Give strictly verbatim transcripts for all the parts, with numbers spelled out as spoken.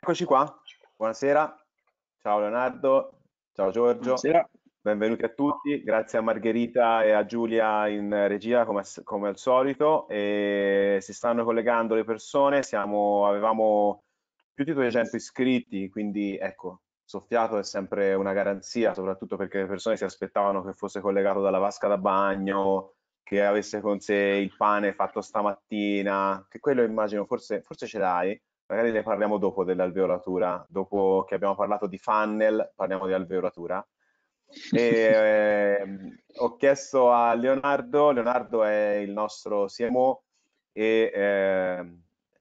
Eccoci qua, buonasera, ciao Leonardo, ciao Giorgio, Buonasera. benvenuti a tutti, grazie a Margherita e a Giulia in regia come, come al solito, e si stanno collegando le persone, siamo, avevamo più di duecento iscritti, quindi ecco, soffiato è sempre una garanzia, soprattutto perché le persone si aspettavano che fosse collegato dalla vasca da bagno, che avesse con sé il pane fatto stamattina, che quello immagino, forse, forse ce l'hai. Magari ne parliamo dopo dell'alveolatura, dopo che abbiamo parlato di funnel, parliamo di alveolatura. E, ehm, ho chiesto a Leonardo, Leonardo è il nostro C M O e ehm,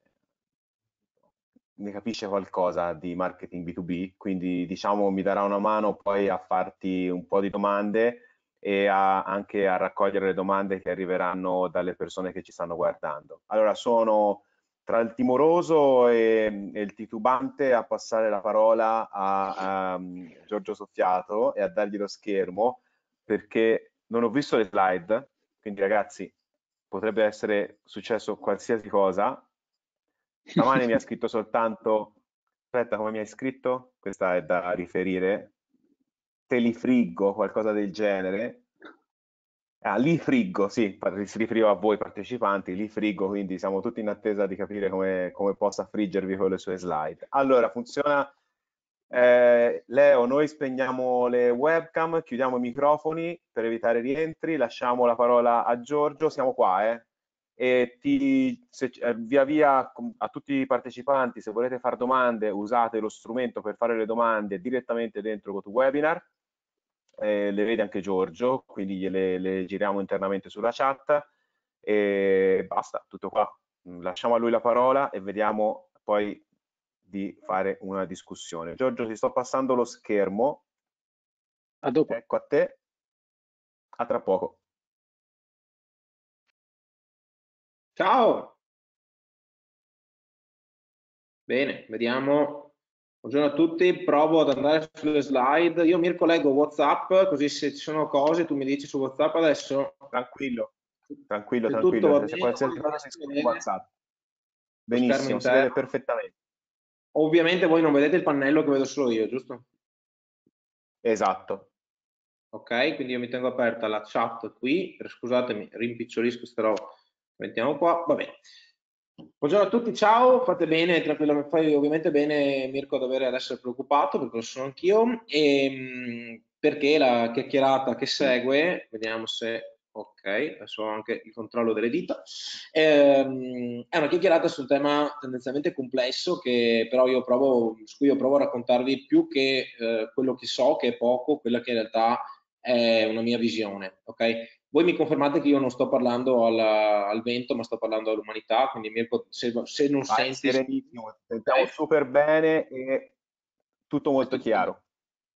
ne capisce qualcosa di marketing B due B, quindi diciamo mi darà una mano poi a farti un po' di domande e a- anche a raccogliere le domande che arriveranno dalle persone che ci stanno guardando. Allora, sono tra il timoroso e, e il titubante a passare la parola a, a, um, Giorgio Soffiato e a dargli lo schermo perché non ho visto le slide, quindi ragazzi potrebbe essere successo qualsiasi cosa. Stamani mi ha scritto soltanto, aspetta, come mi hai scritto? Questa è da riferire. Te li friggo, qualcosa del genere. Ah, li friggo, sì, par- si riferiva a voi partecipanti, li friggo, quindi siamo tutti in attesa di capire come, come possa friggervi con le sue slide. Allora, funziona, eh, Leo, noi spegniamo le webcam, chiudiamo i microfoni per evitare rientri, lasciamo la parola a Giorgio, siamo qua, eh? E ti, se, eh, via via com- a tutti i partecipanti, se volete fare domande, usate lo strumento per fare le domande direttamente dentro GoToWebinar, eh, le vede anche Giorgio, quindi gliele le giriamo internamente sulla chat e basta, tutto qua. Lasciamo a lui la parola e vediamo poi di fare una discussione. Giorgio, ti sto passando lo schermo, A dopo. ecco a te, a tra poco. Ciao. Bene, vediamo. Buongiorno a tutti, provo ad andare sulle slide. Io mi collego WhatsApp, così se ci sono cose tu mi dici su WhatsApp adesso. Tranquillo, tranquillo, Se tutto tranquillo, va se c'è bene, voi qualsiasi cosa si dovreste scrive in vedere WhatsApp. lo schermo Benissimo, si vede interno. perfettamente. Ovviamente voi non vedete il pannello che vedo solo io, giusto? Esatto. Ok, quindi io mi tengo aperta la chat qui, scusatemi, rimpicciolisco questa roba, mettiamo qua, va bene. Buongiorno a tutti, ciao, fate bene, tranquillamente, fai ovviamente bene Mirko ad avere ad essere preoccupato, perché lo sono anch'io, e perché la chiacchierata che segue, vediamo se, ok, adesso ho anche il controllo delle dita, ehm, è una chiacchierata su un tema tendenzialmente complesso, che però io provo, su cui io provo a raccontarvi più che eh, quello che so, che è poco, quella che in realtà è una mia visione, ok? Voi mi confermate che io non sto parlando al, al vento, ma sto parlando all'umanità, quindi Mirko, se, se non Vai senti... serenissimo, ti sentiamo Ok? super bene e tutto È molto tutto bene. chiaro.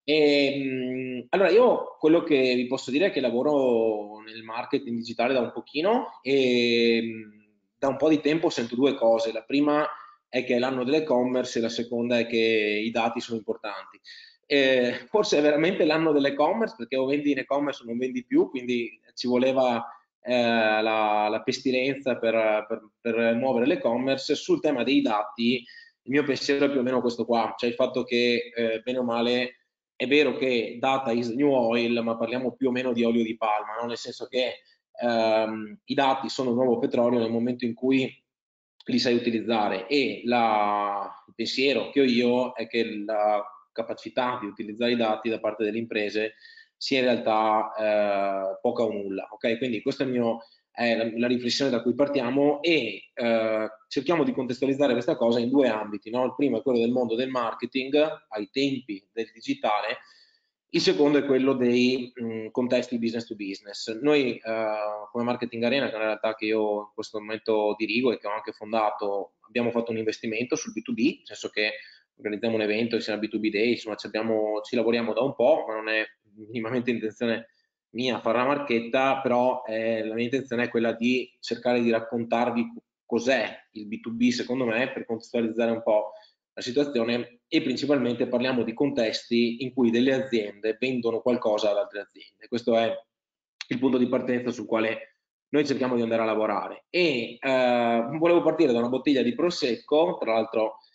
E, mh, allora, io quello che vi posso dire è che lavoro nel marketing digitale da un pochino e mh, da un po' di tempo sento due cose. La prima è che è l'anno dell'e-commerce e la seconda è che i dati sono importanti. Eh, forse è veramente l'anno dell'e-commerce perché o vendi in e-commerce o non vendi più, quindi ci voleva eh, la, la pestilenza per, per, per muovere l'e-commerce. Sul tema dei dati il mio pensiero è più o meno questo qua, cioè il fatto che eh, bene o male è vero che data is new oil, ma parliamo più o meno di olio di palma, no? Nel senso che ehm, i dati sono il nuovo petrolio nel momento in cui li sai utilizzare e la, il pensiero che ho io è che la capacità di utilizzare i dati da parte delle imprese sia in realtà eh, poca o nulla. Okay? Quindi questo è il mio è la, la riflessione da cui partiamo e eh, cerchiamo di contestualizzare questa cosa in due ambiti. No? Il primo è quello del mondo del marketing ai tempi del digitale, il secondo è quello dei mh, contesti business to business. Noi eh, come Marketing Arena, che è una realtà che io in questo momento dirigo e che ho anche fondato, abbiamo fatto un investimento sul B due B, nel senso che organizziamo un evento insieme al B due B Day, insomma ci, abbiamo, ci lavoriamo da un po', ma non è minimamente intenzione mia fare la marchetta, però eh, la mia intenzione è quella di cercare di raccontarvi cos'è il B due B secondo me per contestualizzare un po' la situazione e principalmente parliamo di contesti in cui delle aziende vendono qualcosa ad altre aziende. Questo è il punto di partenza sul quale noi cerchiamo di andare a lavorare e eh, volevo partire da una bottiglia di prosecco, tra l'altro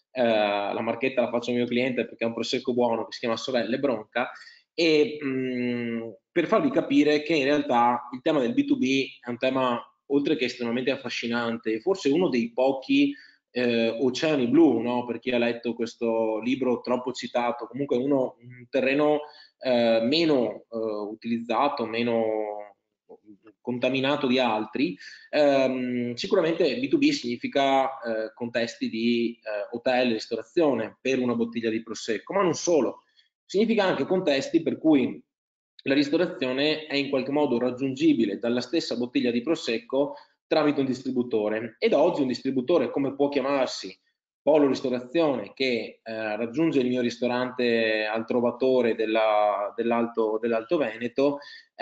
eh, la marchetta la faccio al mio cliente perché è un prosecco buono che si chiama Sorelle Bronca, e mh, per farvi capire che in realtà il tema del B due B è un tema, oltre che estremamente affascinante, forse uno dei pochi eh, oceani blu, no? Per chi ha letto questo libro troppo citato, comunque uno, un terreno eh, meno eh, utilizzato, meno contaminato di altri. Ehm, sicuramente B due B significa eh, contesti di eh, hotel, ristorazione per una bottiglia di prosecco, ma non solo, significa anche contesti per cui la ristorazione è in qualche modo raggiungibile dalla stessa bottiglia di prosecco tramite un distributore. Ed oggi un distributore, come può chiamarsi Polo Ristorazione, che eh, raggiunge il mio ristorante al Trovatore della, dell'Alto, dell'Alto Veneto,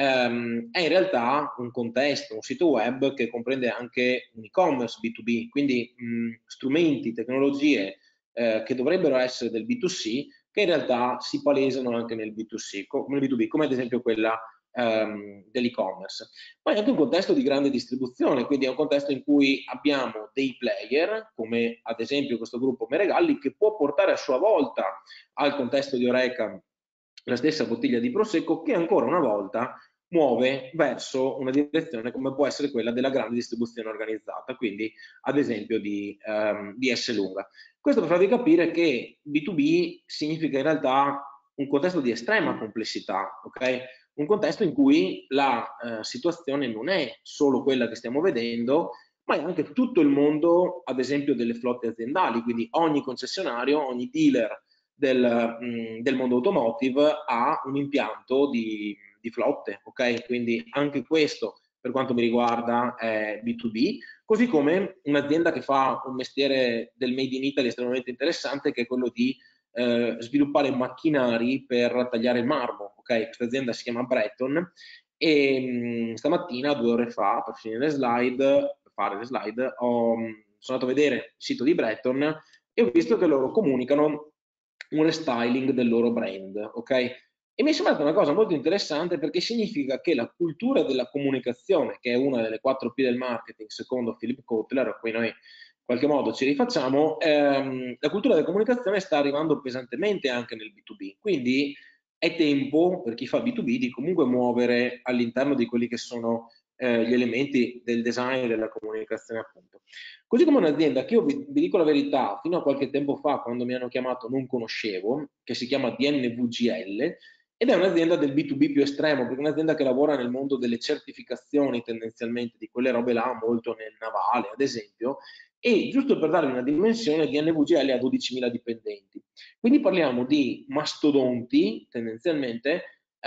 ehm, è in realtà un contesto, un sito web che comprende anche un e-commerce B due B, quindi mh, strumenti, tecnologie eh, che dovrebbero essere del B due C, che in realtà si palesano anche nel B due C, come nel B due B, come ad esempio quella ehm, dell'e-commerce. Poi è anche un contesto di grande distribuzione, quindi è un contesto in cui abbiamo dei player, come ad esempio questo gruppo Meregalli, che può portare a sua volta al contesto di Oreca la stessa bottiglia di prosecco, che ancora una volta muove verso una direzione come può essere quella della grande distribuzione organizzata, quindi ad esempio di, ehm, di Esselunga. Questo per farvi capire che B due B significa in realtà un contesto di estrema complessità, ok? Un contesto in cui la eh, situazione non è solo quella che stiamo vedendo, ma è anche tutto il mondo, ad esempio, delle flotte aziendali, quindi ogni concessionario, ogni dealer del, mh, del mondo automotive ha un impianto di, di flotte, ok? Quindi anche questo, per quanto mi riguarda, è B due B, così come un'azienda che fa un mestiere del Made in Italy estremamente interessante, che è quello di eh, sviluppare macchinari per tagliare il marmo. Okay? Questa azienda si chiama Breton e mh, stamattina, due ore fa, per finire le slide, per fare le slide, ho, sono andato a vedere il sito di Breton e ho visto che loro comunicano un restyling del loro brand. Okay? E mi è sembrata una cosa molto interessante perché significa che la cultura della comunicazione, che è una delle quattro P del marketing, secondo Philip Kotler, a cui noi in qualche modo ci rifacciamo, ehm, la cultura della comunicazione sta arrivando pesantemente anche nel B due B. Quindi è tempo per chi fa B due B di comunque muovere all'interno di quelli che sono eh, gli elementi del design e della comunicazione, appunto. Così come un'azienda che io vi, vi dico la verità, fino a qualche tempo fa, quando mi hanno chiamato, non conoscevo, che si chiama D N V G L, ed è un'azienda del B due B più estremo, perché è un'azienda che lavora nel mondo delle certificazioni tendenzialmente, di quelle robe là, molto nel navale, ad esempio, e giusto per darvi una dimensione, D N V G L ha dodicimila dipendenti. Quindi parliamo di mastodonti, tendenzialmente,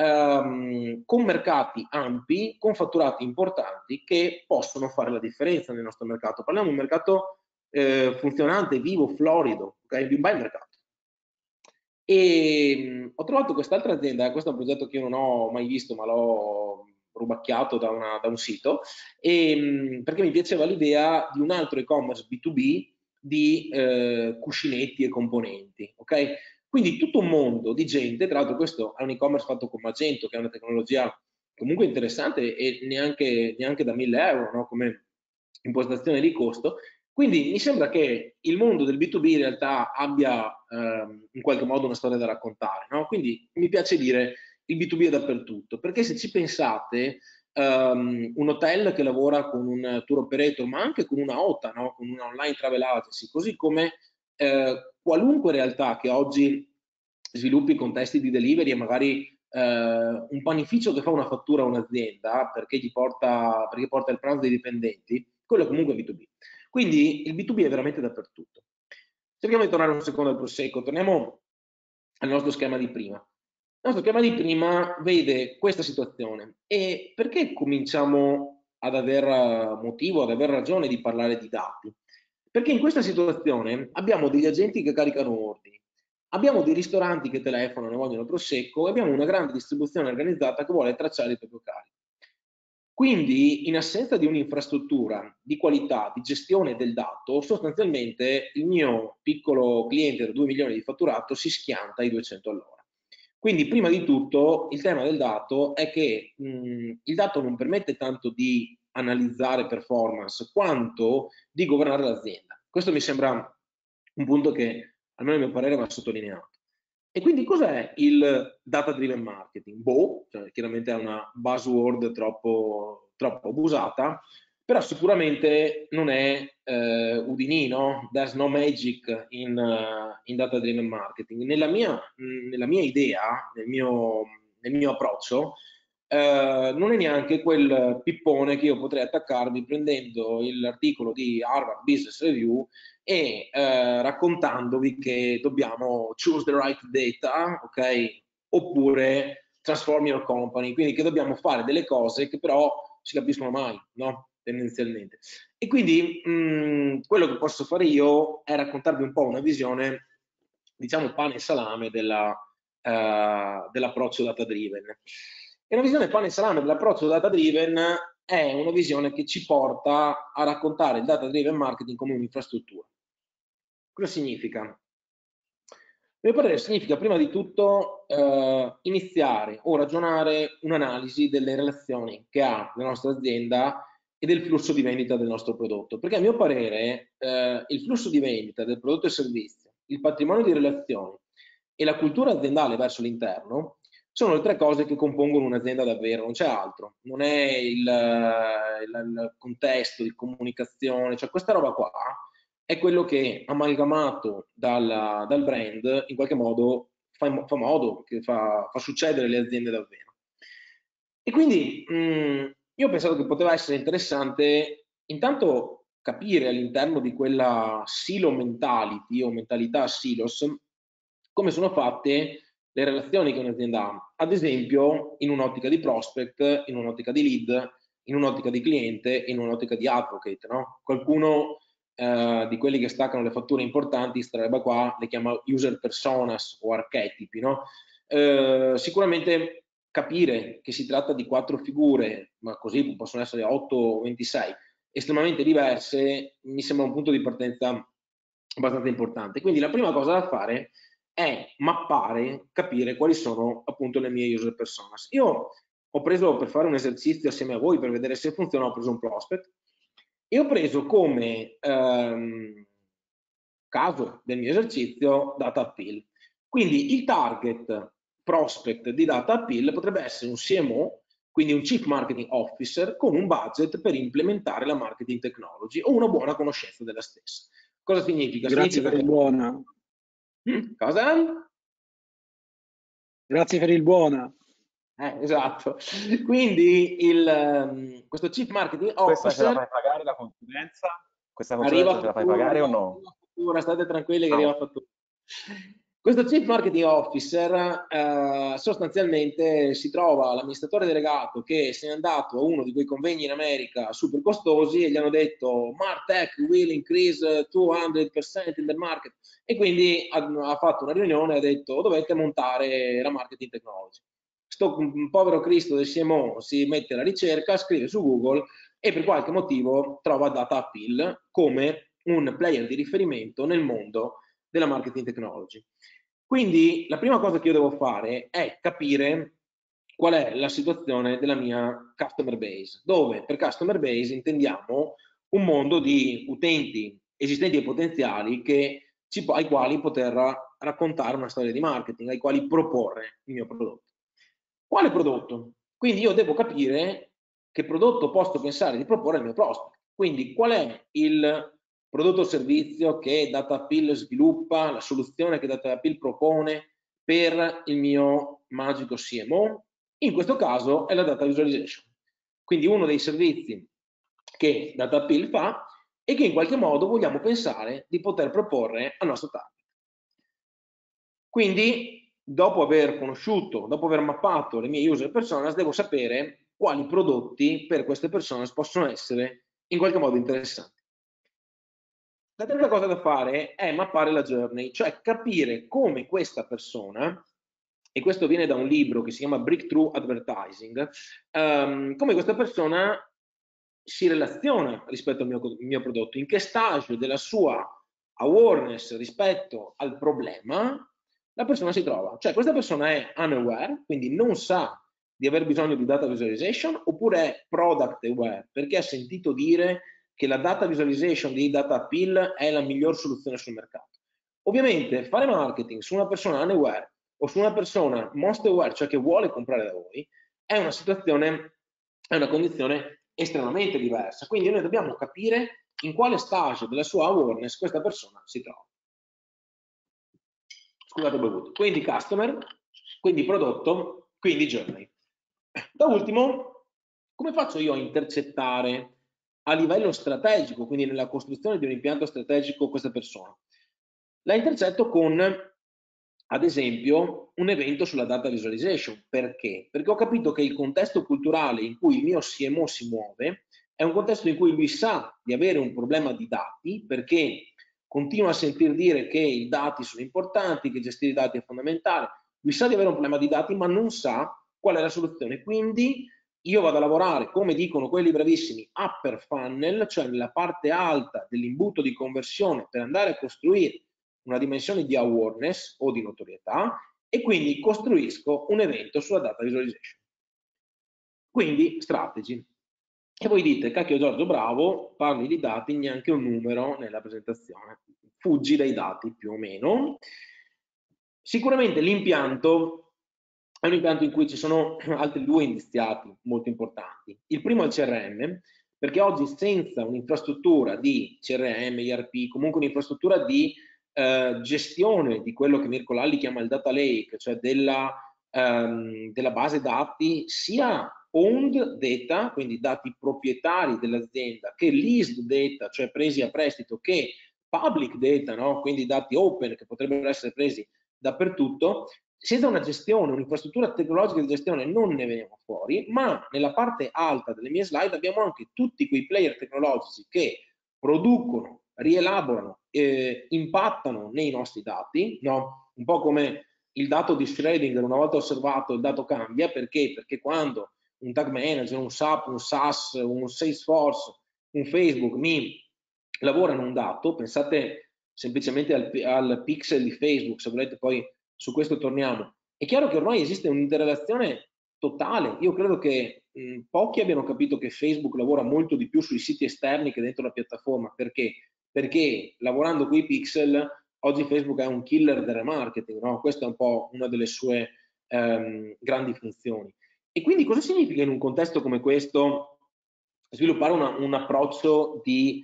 ehm, con mercati ampi, con fatturati importanti, che possono fare la differenza nel nostro mercato. Parliamo di un mercato eh, funzionante, vivo, florido, okay? Di un bel mercato. E mh, ho trovato quest'altra azienda, questo è un progetto che io non ho mai visto, ma l'ho rubacchiato da, una, da un sito, e, mh, perché mi piaceva l'idea di un altro e-commerce B due B di eh, cuscinetti e componenti, ok? Quindi tutto un mondo di gente, tra l'altro questo è un e-commerce fatto con Magento, che è una tecnologia comunque interessante e neanche, neanche da mille euro, no? Come impostazione di costo. Quindi mi sembra che il mondo del B due B in realtà abbia ehm, in qualche modo una storia da raccontare, no? Quindi mi piace dire il B due B è dappertutto, perché se ci pensate, um, un hotel che lavora con un tour operator, ma anche con una O T A, no? Con una online travel agency, così come eh, qualunque realtà che oggi sviluppi contesti di delivery e magari eh, un panificio che fa una fattura a un'azienda perché gli porta, perché porta il pranzo dei dipendenti, quello è comunque B due B. Quindi il B due B è veramente dappertutto. Cerchiamo di tornare un secondo al prosecco, torniamo al nostro schema di prima. Il nostro schema di prima vede questa situazione. E perché cominciamo ad aver motivo, ad aver ragione di parlare di dati? Perché in questa situazione abbiamo degli agenti che caricano ordini, abbiamo dei ristoranti che telefonano e vogliono prosecco e abbiamo una grande distribuzione organizzata che vuole tracciare il proprio carico. Quindi, in assenza di un'infrastruttura di qualità, di gestione del dato, sostanzialmente il mio piccolo cliente da due milioni di fatturato si schianta ai duecento all'ora. Quindi, prima di tutto, il tema del dato è che mh, il dato non permette tanto di analizzare performance quanto di governare l'azienda. Questo mi sembra un punto che almeno a mio parere va sottolineato. E quindi cos'è il data driven marketing? Boh, cioè, chiaramente è una buzzword troppo, troppo abusata, però sicuramente non è eh, Houdini, no? There's no magic in, uh, in data driven marketing. Nella mia, mh, nella mia idea, nel mio, nel mio approccio, eh, non è neanche quel pippone che io potrei attaccarmi prendendo l'articolo di Harvard Business Review e eh, raccontandovi che dobbiamo choose the right data, ok? Oppure transform your company, quindi che dobbiamo fare delle cose che però si capiscono mai, no? Tendenzialmente. E quindi mh, quello che posso fare io è raccontarvi un po' una visione, diciamo, pane e salame della, uh, dell'approccio data driven. E una visione pane e salame dell'approccio data driven è una visione che ci porta a raccontare il data driven marketing come un'infrastruttura. Cosa significa? A mio parere significa prima di tutto eh, iniziare o ragionare un'analisi delle relazioni che ha la nostra azienda e del flusso di vendita del nostro prodotto, perché a mio parere eh, il flusso di vendita del prodotto e servizio, il patrimonio di relazioni e la cultura aziendale verso l'interno sono le tre cose che compongono un'azienda davvero, non c'è altro, non è il, il, il contesto di comunicazione, cioè questa roba qua è quello che amalgamato dal, dal brand in qualche modo fa, fa modo, che fa, fa succedere le aziende davvero. E quindi mh, io ho pensato che poteva essere interessante intanto capire all'interno di quella silo mentality o mentalità silos come sono fatte le relazioni che un'azienda ha, ad esempio in un'ottica di prospect, in un'ottica di lead, in un'ottica di cliente e in un'ottica di advocate, no? Qualcuno eh, di quelli che staccano le fatture importanti, sta roba qua le chiama user personas o archetipi, no? Eh, sicuramente capire che si tratta di quattro figure, ma così possono essere otto o ventisei, estremamente diverse, mi sembra un punto di partenza abbastanza importante. Quindi la prima cosa da fare è mappare, capire quali sono appunto le mie user personas. Io ho preso, per fare un esercizio assieme a voi per vedere se funziona, ho preso un prospect e ho preso come ehm, caso del mio esercizio data appeal. Quindi il target prospect di data appeal potrebbe essere un C M O, quindi un Chief Marketing Officer con un budget per implementare la marketing technology o una buona conoscenza della stessa. Cosa significa? Grazie Significa per il che... buona. Cosa? Grazie per il buona. Eh, esatto. Quindi il, um, questo Chief Marketing Questa ce la Officer fai pagare la consulenza? Questa arriva consulenza ce la fai fattura, pagare o no? arriva fattura, state tranquilli che Ah, arriva fattura. Questo Chief Marketing Officer eh, sostanzialmente si trova l'amministratore delegato che se n'è andato a uno di quei convegni in America super costosi e gli hanno detto Martech will increase duecento percent in the market e quindi ha, ha fatto una riunione e ha detto dovete montare la marketing technology. Sto un povero Cristo del C M O si mette alla ricerca, scrive su Google e per qualche motivo trova Data Appeal come un player di riferimento nel mondo della marketing technology. Quindi la prima cosa che io devo fare è capire qual è la situazione della mia customer base, dove per customer base intendiamo un mondo di utenti esistenti e potenziali che ci, ai quali poter raccontare una storia di marketing, ai quali proporre il mio prodotto. Quale prodotto? Quindi io devo capire che prodotto posso pensare di proporre al mio prospect. Quindi qual è il prodotto o servizio che Data Appeal sviluppa, la soluzione che Data Appeal propone per il mio magico C M O? In questo caso è la data visualization. Quindi uno dei servizi che Data Appeal fa e che in qualche modo vogliamo pensare di poter proporre al nostro target. Quindi, dopo aver conosciuto, dopo aver mappato le mie user personas, devo sapere quali prodotti per queste persone possono essere in qualche modo interessanti. La terza cosa da fare è mappare la journey, cioè capire come questa persona, e questo viene da un libro che si chiama Breakthrough Advertising, um, come questa persona si relaziona rispetto al mio, al mio prodotto, in che stage della sua awareness rispetto al problema la persona si trova. Cioè questa persona è unaware, quindi non sa di aver bisogno di data visualization, oppure è product aware, perché ha sentito dire che la data visualization di Data Appeal è la miglior soluzione sul mercato. Ovviamente fare marketing su una persona unaware o su una persona most aware, cioè che vuole comprare da voi, è una situazione, è una condizione estremamente diversa. Quindi noi dobbiamo capire in quale stage della sua awareness questa persona si trova. Scusate, ho bevuto. Quindi customer, quindi prodotto, quindi journey. Da ultimo, come faccio io a intercettare a livello strategico, quindi nella costruzione di un impianto strategico, questa persona? La intercetto con, ad esempio, un evento sulla data visualization. Perché? Perché ho capito che il contesto culturale in cui il mio C M O si muove è un contesto in cui lui sa di avere un problema di dati, perché continua a sentir dire che i dati sono importanti, che gestire i dati è fondamentale, lui sa di avere un problema di dati, ma non sa qual è la soluzione. Quindi io vado a lavorare, come dicono quelli bravissimi, upper funnel, cioè nella parte alta dell'imbuto di conversione, per andare a costruire una dimensione di awareness o di notorietà, e quindi costruisco un evento sulla data visualization. Quindi strategy. E voi dite, cacchio Giorgio, bravo, parli di dati, neanche un numero nella presentazione. Fuggi dai dati più o meno. Sicuramente l'impianto è un impianto in cui ci sono altri due indiziati molto importanti. Il primo è il C R M, perché oggi senza un'infrastruttura di C R M, I R P, comunque un'infrastruttura di eh, gestione di quello che Mirko Lalli chiama il data lake, cioè della, ehm, della base dati, sia owned data, quindi dati proprietari dell'azienda, che leased data, cioè presi a prestito, che public data, no? Quindi dati open che potrebbero essere presi dappertutto. Senza una gestione, un'infrastruttura tecnologica di gestione non ne veniamo fuori, ma nella parte alta delle mie slide abbiamo anche tutti quei player tecnologici che producono, rielaborano, eh, impattano nei nostri dati, no? Un po' come il dato di Schrödinger, una volta osservato il dato cambia, perché? Perché quando un tag manager, un S A P, un SaaS, un Salesforce, un Facebook mi lavorano un dato, pensate semplicemente al, al pixel di Facebook, se volete poi su questo torniamo. È chiaro che ormai esiste un'interrelazione totale. Io credo che mh, pochi abbiano capito che Facebook lavora molto di più sui siti esterni che dentro la piattaforma. Perché? Perché lavorando con i pixel, oggi Facebook è un killer del remarketing, no? Questa è un po' una delle sue ehm, grandi funzioni. E quindi cosa significa in un contesto come questo sviluppare una, un approccio di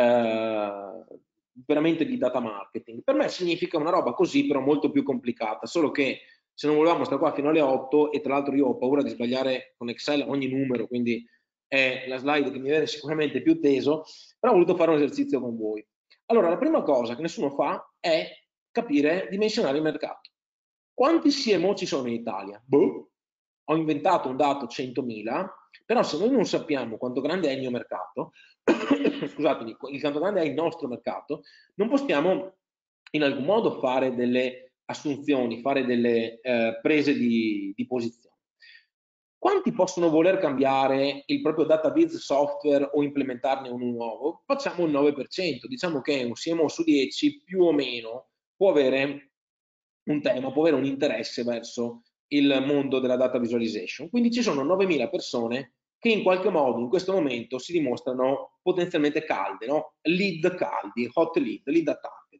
eh, veramente di data marketing? Per me significa una roba così, però molto più complicata, solo che se non volevamo stare qua fino alle otto, e tra l'altro io ho paura di sbagliare con Excel ogni numero, quindi è la slide che mi vede sicuramente più teso, però ho voluto fare un esercizio con voi. Allora, la prima cosa che nessuno fa è capire, dimensionare il mercato. Quanti C M O ci sono in Italia? Boh, ho inventato un dato centomila, però se noi non sappiamo quanto grande è il mio mercato, scusatemi, quanto grande è il nostro mercato, non possiamo in alcun modo fare delle assunzioni, fare delle eh, prese di, di posizione. Quanti possono voler cambiare il proprio database software o implementarne uno nuovo? Facciamo il nove per cento, diciamo che un C M O su dieci più o meno può avere un tema, può avere un interesse verso il mondo della data visualization. Quindi ci sono novemila persone che in qualche modo in questo momento si dimostrano potenzialmente calde, no? Lead caldi, hot lead, lead a target.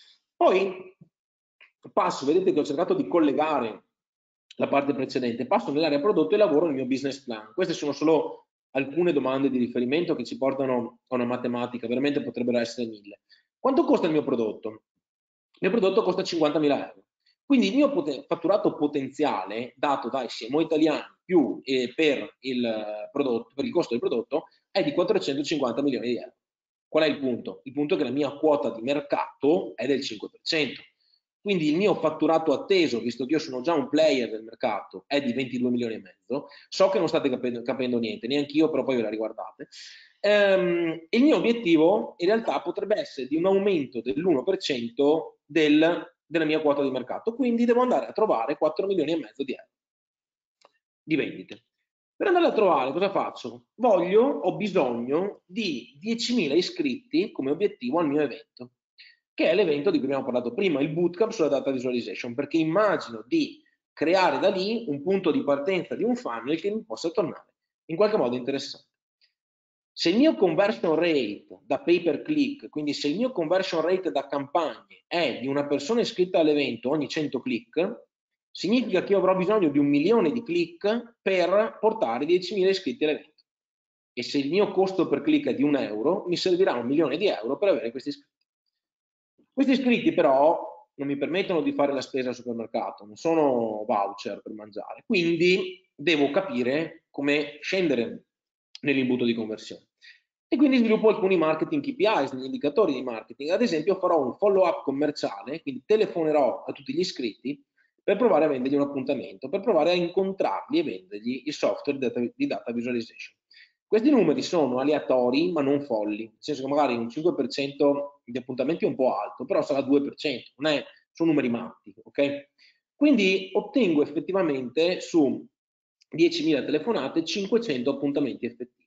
Poi passo, vedete che ho cercato di collegare la parte precedente, passo nell'area prodotto e lavoro nel mio business plan. Queste sono solo alcune domande di riferimento che ci portano a una matematica, veramente potrebbero essere mille. Quanto costa il mio prodotto? Il mio prodotto costa cinquantamila euro. Quindi il mio pot- fatturato potenziale dato dai C M O italiani più eh, per, il prodotto, per il costo del prodotto è di quattrocentocinquanta milioni di euro. Qual è il punto? Il punto è che la mia quota di mercato è del cinque per cento. Quindi il mio fatturato atteso, visto che io sono già un player del mercato, è di ventidue milioni e mezzo. So che non state capendo, capendo niente, neanche io, però poi ve la riguardate. Ehm, il mio obiettivo in realtà potrebbe essere di un aumento dell'uno per cento del, della mia quota di mercato, quindi devo andare a trovare quattro milioni e mezzo di euro di vendite. Per andare a trovare cosa faccio? Voglio, ho bisogno di diecimila iscritti come obiettivo al mio evento, che è l'evento di cui abbiamo parlato prima, il bootcamp sulla data visualization, perché immagino di creare da lì un punto di partenza di un funnel che mi possa tornare in qualche modo interessante. Se il mio conversion rate da pay per click, quindi se il mio conversion rate da campagne è di una persona iscritta all'evento ogni cento click, significa che io avrò bisogno di un milione di click per portare diecimila iscritti all'evento. E se il mio costo per click è di un euro, mi servirà un milione di euro per avere questi iscritti. Questi iscritti però non mi permettono di fare la spesa al supermercato, non sono voucher per mangiare, quindi devo capire come scendere nell'imbuto di conversione. E quindi sviluppo alcuni marketing K P Is, degli indicatori di marketing. Ad esempio farò un follow up commerciale, quindi telefonerò a tutti gli iscritti per provare a vendergli un appuntamento, per provare a incontrarli e vendergli il software di data visualization. Questi numeri sono aleatori ma non folli, nel senso che magari un cinque per cento di appuntamenti è un po' alto, però sarà due per cento, non è, sono numeri matti, ok? Quindi ottengo effettivamente su diecimila telefonate cinquecento appuntamenti effettivi.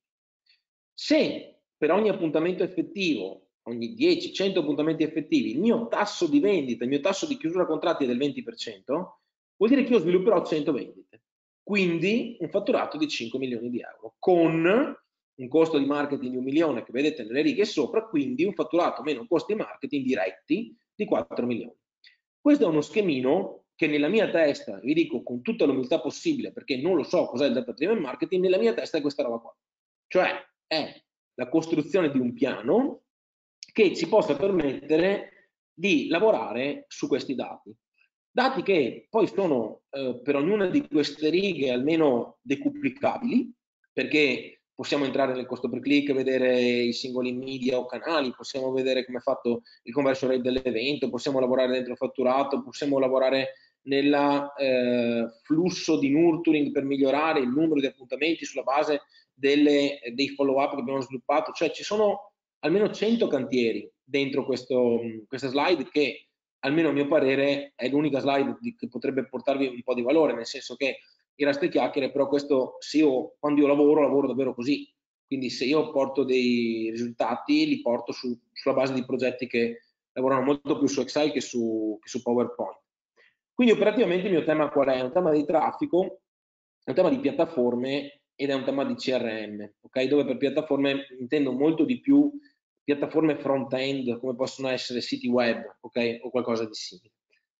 Se per ogni appuntamento effettivo, ogni dieci cento appuntamenti effettivi, il mio tasso di vendita, il mio tasso di chiusura contratti è del venti per cento, vuol dire che io svilupperò cento vendite. Quindi un fatturato di cinque milioni di euro, con un costo di marketing di un milione che vedete nelle righe sopra, quindi un fatturato meno costi di marketing diretti di quattro milioni. Questo è uno schemino che nella mia testa, vi dico con tutta l'umiltà possibile, perché non lo so cos'è il data driven marketing, nella mia testa è questa roba qua. Cioè è la costruzione di un piano che ci possa permettere di lavorare su questi dati. Dati che poi sono eh, per ognuna di queste righe almeno decuplicabili, perché possiamo entrare nel costo per click, vedere i singoli media o canali, possiamo vedere come è fatto il conversion rate dell'evento, possiamo lavorare dentro il fatturato, possiamo lavorare nel eh, flusso di nurturing per migliorare il numero di appuntamenti sulla base delle, dei follow up che abbiamo sviluppato, cioè ci sono almeno cento cantieri dentro questo, questa slide che almeno a mio parere è l'unica slide di, che potrebbe portarvi un po' di valore, nel senso che il resto è chiacchiere, però questo se io, quando io lavoro, lavoro davvero così, quindi se io porto dei risultati li porto su, sulla base di progetti che lavorano molto più su Excel che su, che su PowerPoint. Quindi operativamente il mio tema qual è? È un tema di traffico, è un tema di piattaforme ed è un tema di C R M, ok? Dove per piattaforme intendo molto di più piattaforme front-end come possono essere siti web, ok? O qualcosa di simile.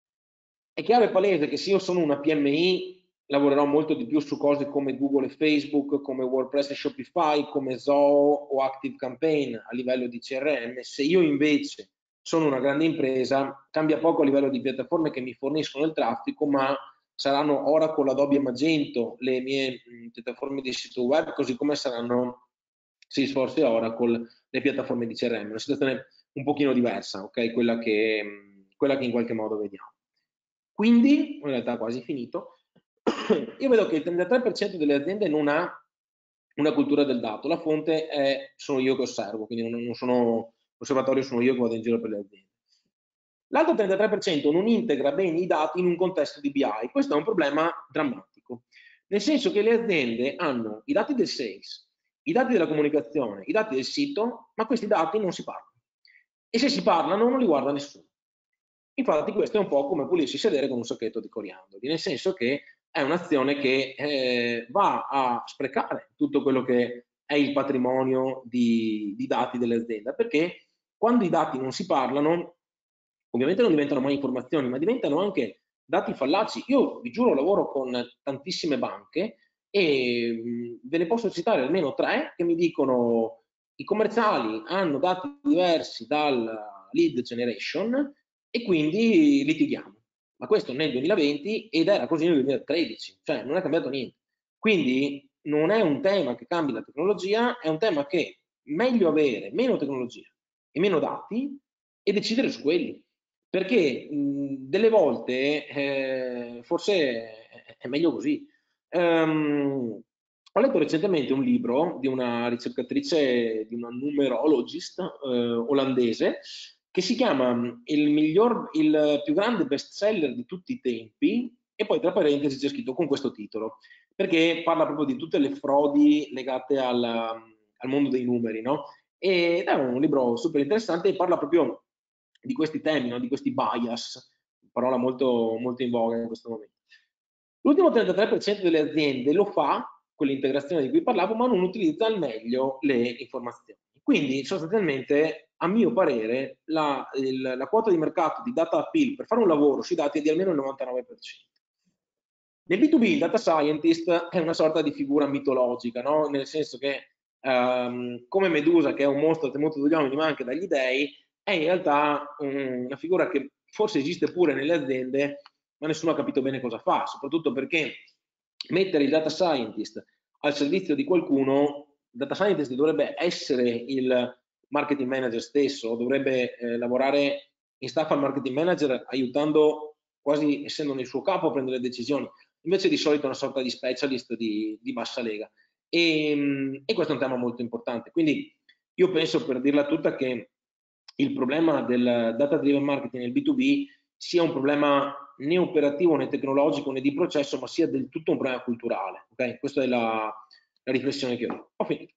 È chiaro e palese che se io sono una P M I lavorerò molto di più su cose come Google e Facebook, come WordPress e Shopify, come Zoho o ActiveCampaign a livello di C R M. Se io invece sono una grande impresa, cambia poco a livello di piattaforme che mi forniscono il traffico, ma saranno Oracle, Adobe e Magento le mie mh, piattaforme di sito web, così come saranno Salesforce e Oracle le piattaforme di C R M. Una situazione un pochino diversa, ok? Quella che, mh, quella che in qualche modo vediamo. Quindi, in realtà quasi finito, io vedo che il trentatré per cento delle aziende non ha una cultura del dato, la fonte è, sono io che osservo, quindi non, non sono osservatorio, sono io che vado in giro per le aziende. L'altro trentatré per cento non integra bene i dati in un contesto di B I, questo è un problema drammatico, nel senso che le aziende hanno i dati del sales, i dati della comunicazione, i dati del sito, ma questi dati non si parlano. E se si parlano non li guarda nessuno. Infatti questo è un po' come pulirsi il sedere con un sacchetto di coriandoli, nel senso che è un'azione che eh, va a sprecare tutto quello che è il patrimonio di, di dati dell'azienda, perché quando i dati non si parlano, ovviamente non diventano mai informazioni, ma diventano anche dati fallaci. Io vi giuro lavoro con tantissime banche e mh, ve ne posso citare almeno tre che mi dicono i commerciali hanno dati diversi dal lead generation e quindi litighiamo. Ma questo nel duemilaventi ed era così nel duemilatredici, cioè non è cambiato niente. Quindi non è un tema che cambi la tecnologia, è un tema che è meglio avere meno tecnologia e meno dati e decidere su quelli. Perché mh, delle volte eh, forse è, è meglio così. Um, ho letto recentemente un libro di una ricercatrice, di una numerologist eh, olandese, che si chiama il, miglior, il più grande bestseller di tutti i tempi, e poi tra parentesi c'è scritto con questo titolo, perché parla proprio di tutte le frodi legate al, al mondo dei numeri, no? Ed è un libro super interessante e parla proprio di questi temi, no? Di questi bias, parola molto, molto in voga in questo momento. L'ultimo trentatré per cento delle aziende lo fa quell'integrazione di cui parlavo, ma non utilizza al meglio le informazioni. Quindi sostanzialmente, a mio parere, la, il, la quota di mercato di data appeal per fare un lavoro sui dati è di almeno il novantanove per cento. Nel B due B il data scientist è una sorta di figura mitologica, no? Nel senso che um, come Medusa, che è un mostro temuto dagli uomini ma anche dagli dei, è in realtà um, una figura che forse esiste pure nelle aziende, ma nessuno ha capito bene cosa fa, soprattutto perché mettere il data scientist al servizio di qualcuno, il data scientist dovrebbe essere il marketing manager stesso, dovrebbe eh, lavorare in staff al marketing manager aiutando, quasi essendo nel suo capo a prendere decisioni, invece di solito è una sorta di specialist di, di bassa lega. E, e questo è un tema molto importante. Quindi io penso, per dirla tutta, che il problema del data driven marketing nel B due B sia un problema né operativo né tecnologico né di processo, ma sia del tutto un problema culturale. Okay? Questa è la, la riflessione che ho. Ho finito.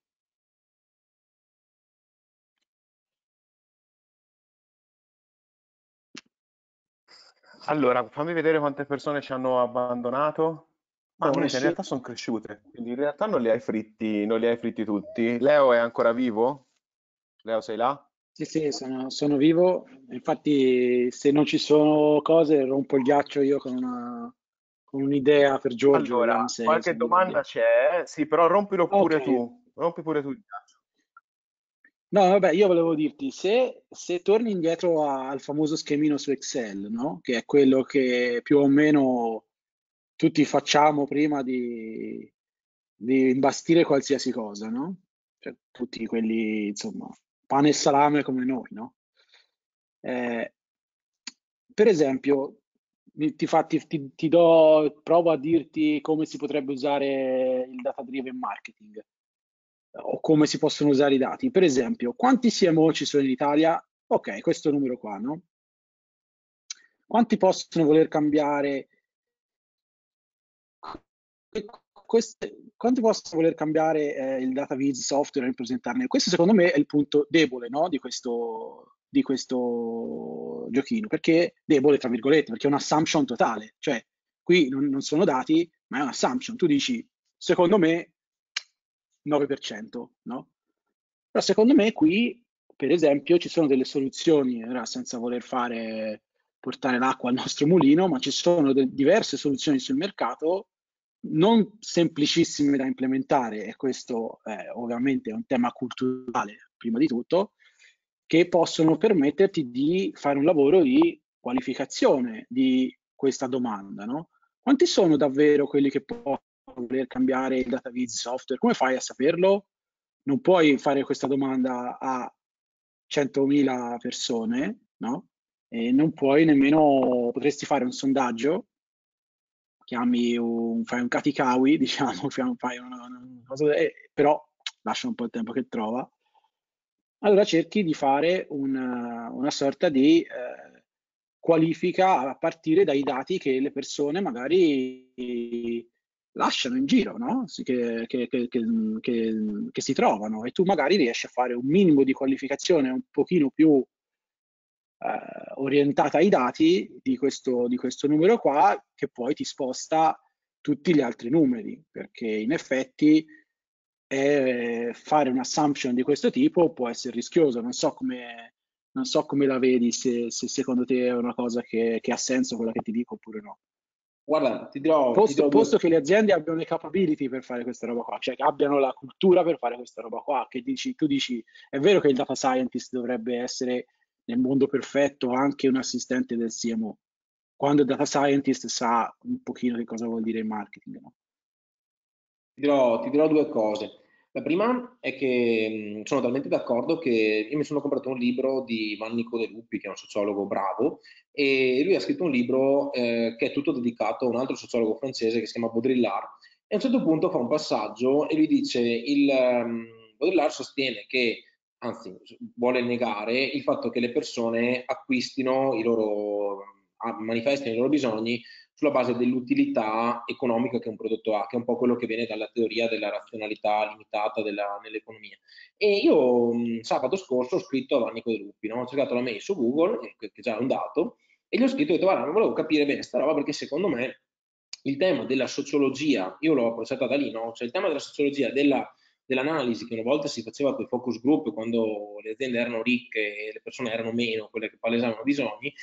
Allora, fammi vedere quante persone ci hanno abbandonato. Ma No, niente, in nessuno. realtà sono cresciute, quindi in realtà non li hai fritti, non li hai fritti tutti. Leo è ancora vivo? Leo, sei là? Sì, sì, sono, sono vivo. Infatti, se non ci sono cose, rompo il ghiaccio io con una- con un'idea per Giorgio, Allora, vediamo se, se qualche mi va domanda bene. c'è, sì, però rompilo Ok. pure tu, rompi pure tu il ghiaccio. No, vabbè, io volevo dirti, se, se torni indietro a- al famoso schemino su Excel, no? Che è quello che più o meno tutti facciamo prima di, di imbastire qualsiasi cosa, no? Cioè, tutti quelli, insomma, pane e salame come noi, no? Eh, per esempio, mi- ti, fa- ti- ti- ti do, provo a dirti come si potrebbe usare il data driven marketing o come si possono usare i dati. Per esempio, quanti C M O ci sono in Italia? Ok, questo numero qua, no? Quanti possono voler cambiare queste, quanti possono voler cambiare eh, il data viz software e presentarne? Questo secondo me è il punto debole, no? di, questo, di questo giochino, perché debole tra virgolette, perché è un'assumption totale, cioè qui non, non sono dati, ma è un'assumption. Tu dici, secondo me nove per cento, no? Però secondo me qui, per esempio, ci sono delle soluzioni, ora senza voler fare portare l'acqua al nostro mulino, ma ci sono de- diverse soluzioni sul mercato non semplicissime da implementare, e questo eh, ovviamente è un tema culturale prima di tutto, che possono permetterti di fare un lavoro di qualificazione di questa domanda, no? Quanti sono davvero quelli che possono voler cambiare il data viz software? Come fai a saperlo? Non puoi fare questa domanda a centomila persone, no? E non puoi nemmeno, potresti fare un sondaggio, chiami un, fai un catikawi, diciamo, fai una, una cosa, eh, però lascia un po' il tempo che trova. Allora cerchi di fare una, una sorta di eh, qualifica a partire dai dati che le persone magari lasciano in giro, no? Sì, Che, che- che- che- che- che si trovano, e tu magari riesci a fare un minimo di qualificazione un pochino più eh, orientata ai dati di questo, di questo numero qua, che poi ti sposta tutti gli altri numeri, perché in effetti eh, fare un assumption di questo tipo può essere rischioso. Non so come, non so come la vedi, se, se secondo te è una cosa che, che ha senso quella che ti dico oppure no. Guarda, ti dirò, ti Posto, dirò posto due. che le aziende abbiano le capability per fare questa roba qua, cioè che abbiano la cultura per fare questa roba qua, che dici, tu dici, è vero che il data scientist dovrebbe essere nel mondo perfetto anche un assistente del C M O, quando il data scientist sa un pochino che cosa vuol dire il marketing, no? Ti dirò, ti dirò due cose. La prima è che mh, sono talmente d'accordo che io mi sono comprato un libro di Vannico De Lupi, che è un sociologo bravo, e lui ha scritto un libro eh, che è tutto dedicato a un altro sociologo francese che si chiama Baudrillard. E a un certo punto fa un passaggio e lui dice, il, um, Baudrillard sostiene che, anzi vuole negare il fatto che le persone acquistino i loro, manifestino i loro bisogni sulla base dell'utilità economica che un prodotto ha, che è un po' quello che viene dalla teoria della razionalità limitata della, nell'economia. E io mh, sabato scorso ho scritto a Vannico De Lupi, no? Ho cercato la mail su Google, che, che già è un dato, e gli ho scritto e ho detto, guarda, non volevo capire bene sta roba perché secondo me il tema della sociologia, io l'ho approcciata da lì, no? Cioè il tema della sociologia, della, dell'analisi che una volta si faceva con i focus group quando le aziende erano ricche e le persone erano meno, quelle che palesavano bisogni,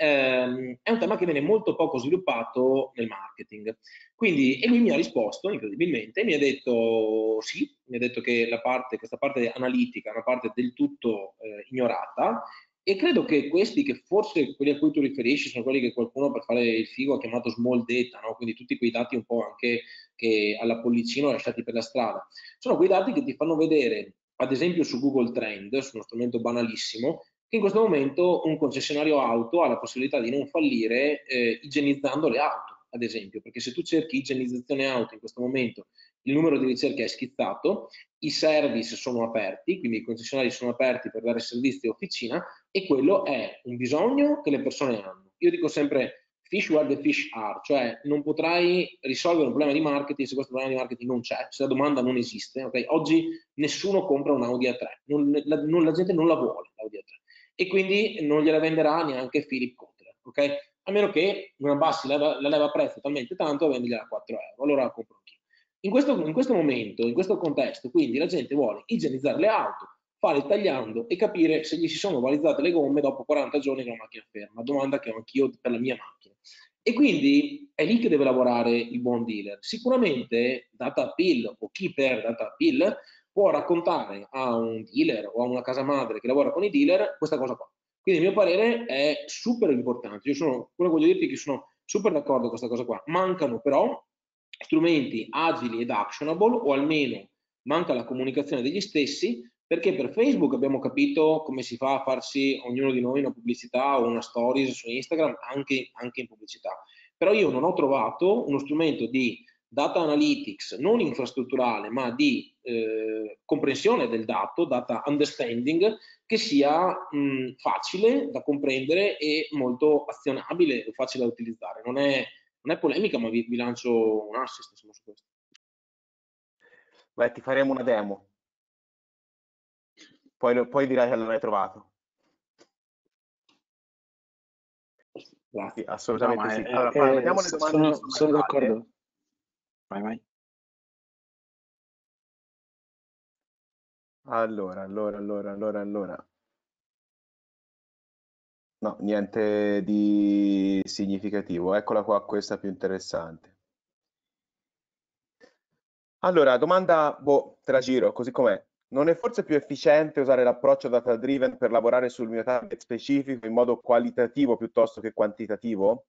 ehm, è un tema che viene molto poco sviluppato nel marketing. Quindi, e lui mi ha risposto incredibilmente, mi ha detto sì, mi ha detto che la parte, questa parte analitica è una parte del tutto eh, ignorata, e credo che questi, che forse quelli a cui tu riferisci, sono quelli che qualcuno per fare il figo ha chiamato small data, no? Quindi tutti quei dati un po' anche che alla pollicino lasciati per la strada. Sono quei dati che ti fanno vedere, ad esempio su Google Trend, su uno strumento banalissimo, che in questo momento un concessionario auto ha la possibilità di non fallire eh, igienizzando le auto, ad esempio, perché se tu cerchi igienizzazione auto in questo momento, il numero di ricerche è schizzato, i service sono aperti, quindi i concessionari sono aperti per dare servizi e officina, e quello è un bisogno che le persone hanno. Io dico sempre fish where the fish are, cioè non potrai risolvere un problema di marketing se questo problema di marketing non c'è, se la domanda non esiste. Okay? Oggi nessuno compra un Audi A tre, non, la, non, la gente non la vuole l'Audi A tre e quindi non gliela venderà neanche Philip Kotler, ok? A meno che non abbassi la, la leva prezzo talmente tanto e vendigliela a quattro euro, allora la compro anch'io. In questo, in questo momento, in questo contesto, quindi la gente vuole igienizzare le auto, fare il tagliando e capire se gli si sono valizzate le gomme dopo quaranta giorni con la macchina ferma, domanda che ho anch'io per la mia macchina. E quindi è lì che deve lavorare il buon dealer. Sicuramente data appeal o chi per data appeal può raccontare a un dealer o a una casa madre che lavora con i dealer questa cosa qua. Quindi il mio parere è super importante. Io sono, quello che voglio dirti è che sono super d'accordo con questa cosa qua. Mancano però strumenti agili ed actionable, o almeno manca la comunicazione degli stessi, perché per Facebook abbiamo capito come si fa a farsi ognuno di noi una pubblicità o una stories su Instagram, anche, anche in pubblicità. Però io non ho trovato uno strumento di data analytics non infrastrutturale, ma di eh, comprensione del dato, data understanding, che sia mh, facile da comprendere e molto azionabile e facile da utilizzare. Non è, non è polemica, ma vi, vi lancio un assist insomma, su questo. Beh, ti faremo una demo. Poi, poi dirai che non hai trovato. Grazie. Sì, assolutamente no, ma sì. è, Allora, è, Fabio, vediamo le domande che sono, sono sono arrivate. d'accordo. Vai, vai. Allora, allora, allora, allora, allora. No, niente di significativo. Eccola qua, questa più interessante. Allora, domanda, boh, te la giro, così com'è. Non è forse più efficiente usare l'approccio data driven per lavorare sul mio target specifico in modo qualitativo piuttosto che quantitativo?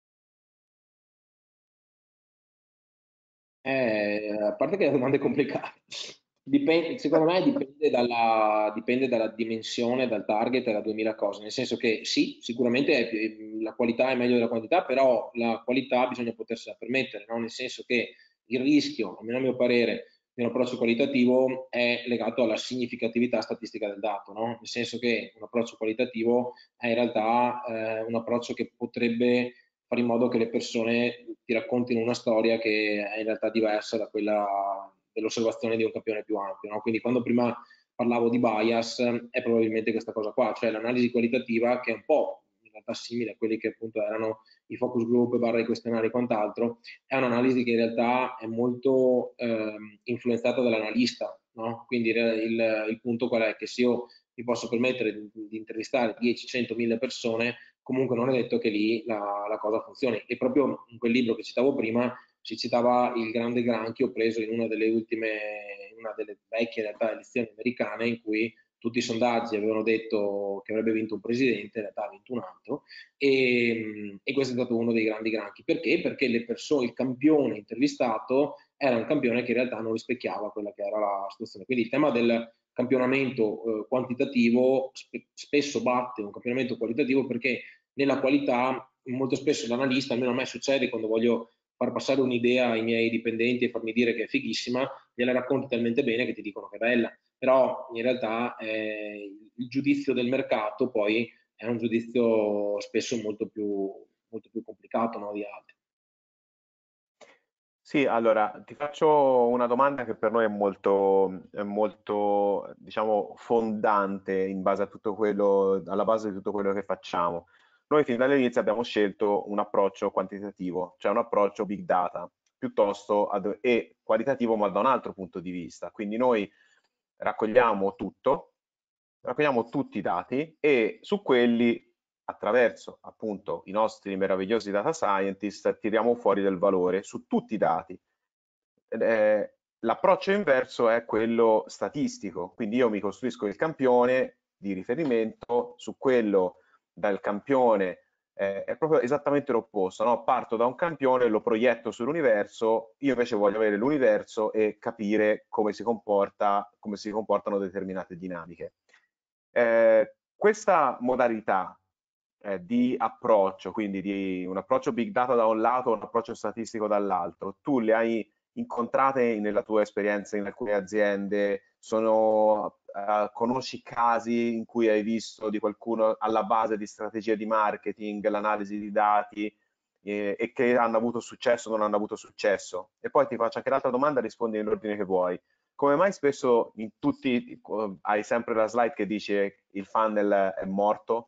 Eh, a parte che la domanda è complicata. Dipende, secondo me dipende dalla, dipende dalla dimensione, dal target e da duemila cose, nel senso che sì, sicuramente è, la qualità è meglio della quantità, però la qualità bisogna potersela permettere, no? Nel senso che il rischio, almeno a mio parere, di un approccio qualitativo è legato alla significatività statistica del dato, no? Nel senso che un approccio qualitativo è in realtà eh, un approccio che potrebbe fare in modo che le persone ti raccontino una storia che è in realtà diversa da quella dell'osservazione di un campione più ampio, no? Quindi quando prima parlavo di bias è probabilmente questa cosa qua, cioè l'analisi qualitativa che è un po' in realtà simile a quelli che appunto erano i focus group, barra i questionari e quant'altro, è un'analisi che in realtà è molto ehm, influenzata dall'analista, no? Quindi il, il punto qual è? Che se io mi posso permettere di, di intervistare dieci, cento, mille persone, comunque non è detto che lì la, la cosa funzioni. E proprio in quel libro che citavo prima si citava il grande granchio preso in una delle ultime, in una delle vecchie in realtà elezioni americane in cui tutti i sondaggi avevano detto che avrebbe vinto un presidente, in realtà ha vinto un altro, e, e questo è stato uno dei grandi granchi. Perché? Perché le persone, il campione intervistato era un campione che in realtà non rispecchiava quella che era la situazione. Quindi il tema del campionamento eh, quantitativo sp- spesso batte un campionamento qualitativo, perché nella qualità molto spesso l'analista, almeno a me succede quando voglio far passare un'idea ai miei dipendenti e farmi dire che è fighissima, gliela racconti talmente bene che ti dicono che è bella, però in realtà eh, il giudizio del mercato poi è un giudizio spesso molto più, molto più complicato, no, di altri. Sì, allora ti faccio una domanda che per noi è molto, è molto, diciamo, fondante in base a tutto quello, alla base di tutto quello che facciamo. Noi fin dall'inizio abbiamo scelto un approccio quantitativo, cioè un approccio big data, piuttosto ad, e qualitativo, ma da un altro punto di vista. Quindi noi raccogliamo tutto, raccogliamo tutti i dati e su quelli, attraverso appunto i nostri meravigliosi data scientist, tiriamo fuori del valore su tutti i dati. Eh, l'approccio inverso è quello statistico, quindi io mi costruisco il campione di riferimento, su quello dal campione eh, è proprio esattamente l'opposto, no? Parto da un campione, lo proietto sull'universo, io invece voglio avere l'universo e capire come si comporta, come si comportano determinate dinamiche. Eh, questa modalità eh, di approccio, quindi di un approccio big data da un lato, un approccio statistico dall'altro, tu le hai incontrate nella tua esperienza in alcune aziende? Sono, uh, conosci casi in cui hai visto di qualcuno alla base di strategie di marketing, l'analisi di dati eh, e che hanno avuto successo o non hanno avuto successo? E poi ti faccio anche l'altra domanda, rispondi nell'ordine che vuoi. Come mai spesso in tutti uh, hai sempre la slide che dice il funnel è morto?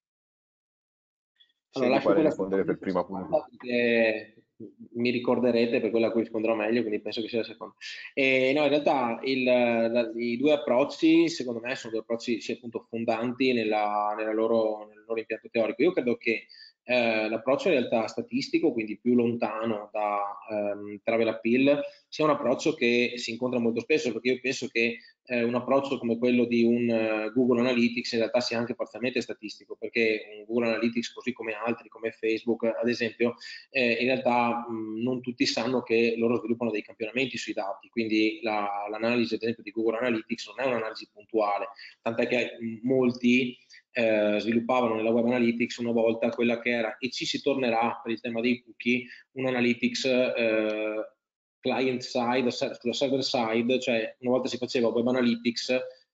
Allora, Scegli lascio quale quella rispondere per prima pure. perché mi ricorderete per quella a cui risponderò meglio, quindi penso che sia la seconda. E no, in realtà il, la, i due approcci, secondo me, sono due approcci sì, appunto fondanti nella, nella loro, nel loro impianto teorico. Io credo che eh, l'approccio in realtà statistico, quindi più lontano da ehm, Travel Appeal, sia un approccio che si incontra molto spesso, perché io penso che eh, un approccio come quello di un uh, Google Analytics in realtà sia anche parzialmente statistico, perché un Google Analytics, così come altri, come Facebook ad esempio, eh, in realtà mh, non tutti sanno che loro sviluppano dei campionamenti sui dati, quindi la, l'analisi ad esempio di Google Analytics non è un'analisi puntuale, tant'è che mh, molti eh, sviluppavano nella Web Analytics una volta quella che era, e ci si tornerà per il tema dei cookie, un Analytics eh, client side, sulla server side, cioè una volta si faceva Web Analytics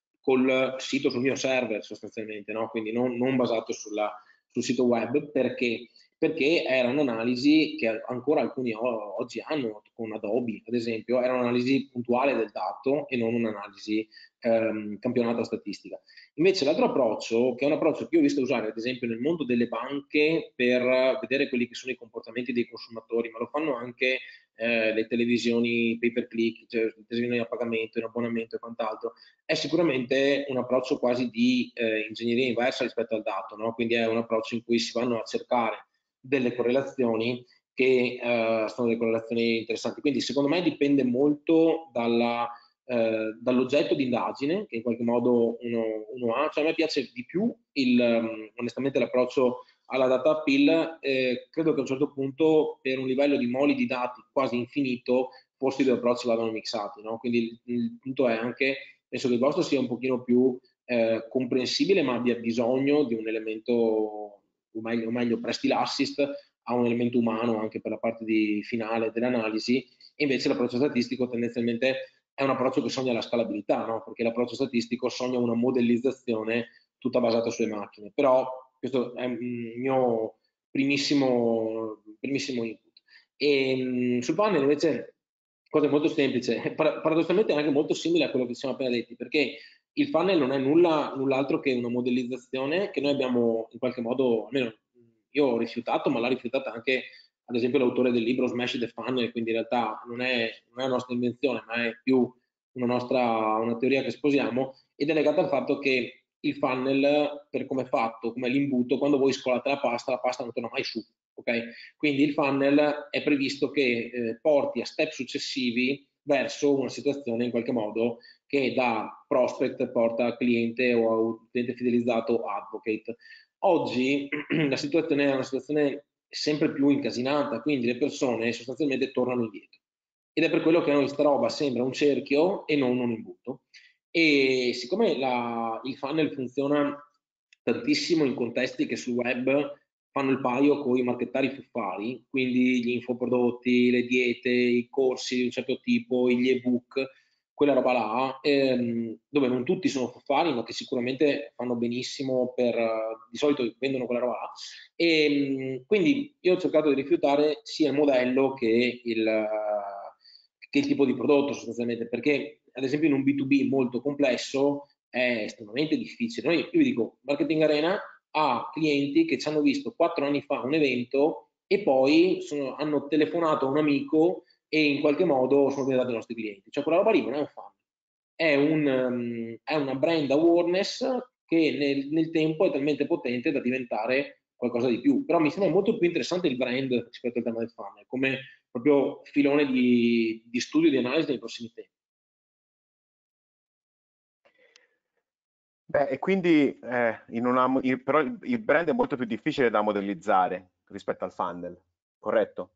col sito sul mio server sostanzialmente, no? Quindi non, non basato sulla, sul sito web, perché? Perché era un'analisi che ancora alcuni oggi hanno, con Adobe ad esempio, era un'analisi puntuale del dato e non un'analisi ehm, campionata statistica. Invece l'altro approccio, che è un approccio che io ho visto usare ad esempio nel mondo delle banche per vedere quelli che sono i comportamenti dei consumatori, ma lo fanno anche eh, le televisioni pay per click, cioè le televisioni a pagamento, in abbonamento e quant'altro, è sicuramente un approccio quasi di eh, ingegneria inversa rispetto al dato, no? Quindi è un approccio in cui si vanno a cercare delle correlazioni che eh, sono delle correlazioni interessanti. Quindi secondo me dipende molto dalla, eh, dall'oggetto di indagine che in qualche modo uno, uno ha. Cioè a me piace di più il, um, onestamente l'approccio alla data appeal, eh, credo che a un certo punto per un livello di moli di dati quasi infinito forse i due approcci vadano mixati, no? Quindi il, il punto è anche, penso che il vostro sia un pochino più eh, comprensibile ma abbia bisogno di un elemento, o meglio, o meglio presti l'assist a un elemento umano anche per la parte di finale dell'analisi, e invece l'approccio statistico tendenzialmente è un approccio che sogna la scalabilità, no? Perché l'approccio statistico sogna una modellizzazione tutta basata sulle macchine, però questo è il mio primissimo, primissimo input. E sul panel invece cosa molto semplice, paradossalmente è anche molto simile a quello che ci siamo appena detti, perché il funnel non è nulla, null'altro che una modellizzazione che noi abbiamo in qualche modo, almeno io ho rifiutato, ma l'ha rifiutata anche ad esempio l'autore del libro Smash the Funnel, quindi in realtà non è, non è una nostra invenzione, ma è più una nostra una teoria che sposiamo, ed è legata al fatto che il funnel, per come è fatto, come è l'imbuto, quando voi scolate la pasta, la pasta non torna mai su, ok? Quindi il funnel è previsto che eh, porti a step successivi verso una situazione in qualche modo che da prospect porta a cliente o a utente fidelizzato o advocate. Oggi la situazione è una situazione sempre più incasinata, quindi le persone sostanzialmente tornano indietro. Ed è per quello che a noi sta roba sembra un cerchio e non un imbuto. E siccome la, il funnel funziona tantissimo in contesti che sul web fanno il paio con i marchettari fuffari, quindi gli infoprodotti, le diete, i corsi di un certo tipo, gli ebook, quella roba là, ehm, dove non tutti sono fuffari, ma che sicuramente fanno benissimo per, di solito vendono quella roba là. E quindi io ho cercato di rifiutare sia il modello che il, che il tipo di prodotto sostanzialmente, perché ad esempio in un B due B molto complesso è estremamente difficile. Noi, io vi dico, Marketing Arena a clienti che ci hanno visto quattro anni fa un evento e poi sono, hanno telefonato a un amico e in qualche modo sono diventati i nostri clienti. Cioè quella roba lì non è un funnel, è, un, um, è una brand awareness che nel, nel tempo è talmente potente da diventare qualcosa di più. Però mi sembra molto più interessante il brand rispetto al tema del funnel, come proprio filone di, di studio e di analisi nei prossimi tempi. Beh, e quindi eh, in una, il, però il, il brand è molto più difficile da modellizzare rispetto al funnel, corretto?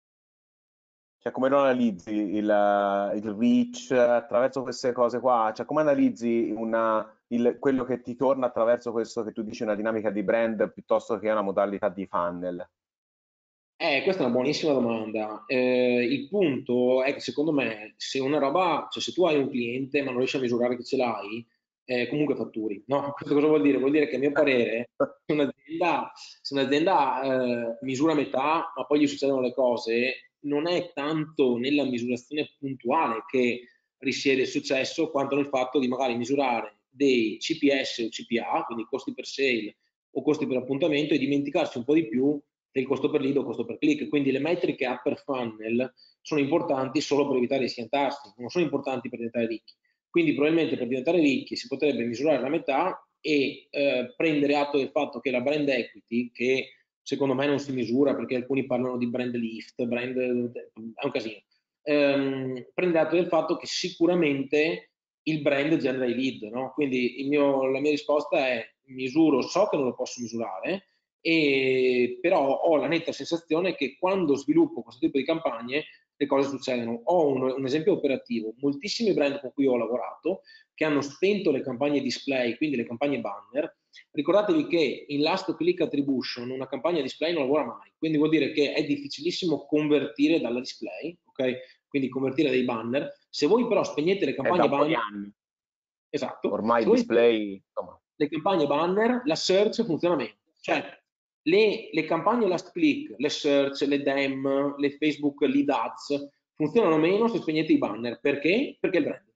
Cioè, come lo analizzi il, il reach attraverso queste cose qua? Cioè, come analizzi una, il, quello che ti torna attraverso questo che tu dici una dinamica di brand piuttosto che una modalità di funnel? Eh, questa è una buonissima domanda. Eh, il punto è che secondo me se una roba, cioè se tu hai un cliente ma non riesci a misurare che ce l'hai, eh, comunque fatturi. No, questo cosa vuol dire? Vuol dire che a mio parere se un'azienda, se un'azienda eh, misura metà ma poi gli succedono le cose, non è tanto nella misurazione puntuale che risiede il successo quanto nel fatto di magari misurare dei C P S o C P A, quindi costi per sale o costi per appuntamento, e dimenticarsi un po' di più del costo per lead o costo per click. Quindi le metriche upper funnel sono importanti solo per evitare di schiantarsi, non sono importanti per diventare ricchi. Quindi probabilmente per diventare ricchi si potrebbe misurare la metà e eh, prendere atto del fatto che la brand equity, che secondo me non si misura perché alcuni parlano di brand lift, brand, è un casino, ehm, prendere atto del fatto che sicuramente il brand genera i lead, no? Quindi il mio, la mia risposta è misuro, so che non lo posso misurare, e però ho la netta sensazione che quando sviluppo questo tipo di campagne le cose succedono. Ho un, un esempio operativo: moltissimi brand con cui ho lavorato che hanno spento le campagne display, quindi le campagne banner. Ricordatevi che in last click attribution una campagna display non lavora mai, quindi vuol dire che è difficilissimo convertire dalla display, ok? Quindi convertire dei banner. Se voi però spegnete le È da campagne un po' di banner, anni. esatto, Ormai se il voi display, insomma, le campagne banner, la search funziona meno. Cioè, le, le campagne last click, le search, le dem, le Facebook lead ads funzionano meno se spegnete i banner. Perché? Perché il brand.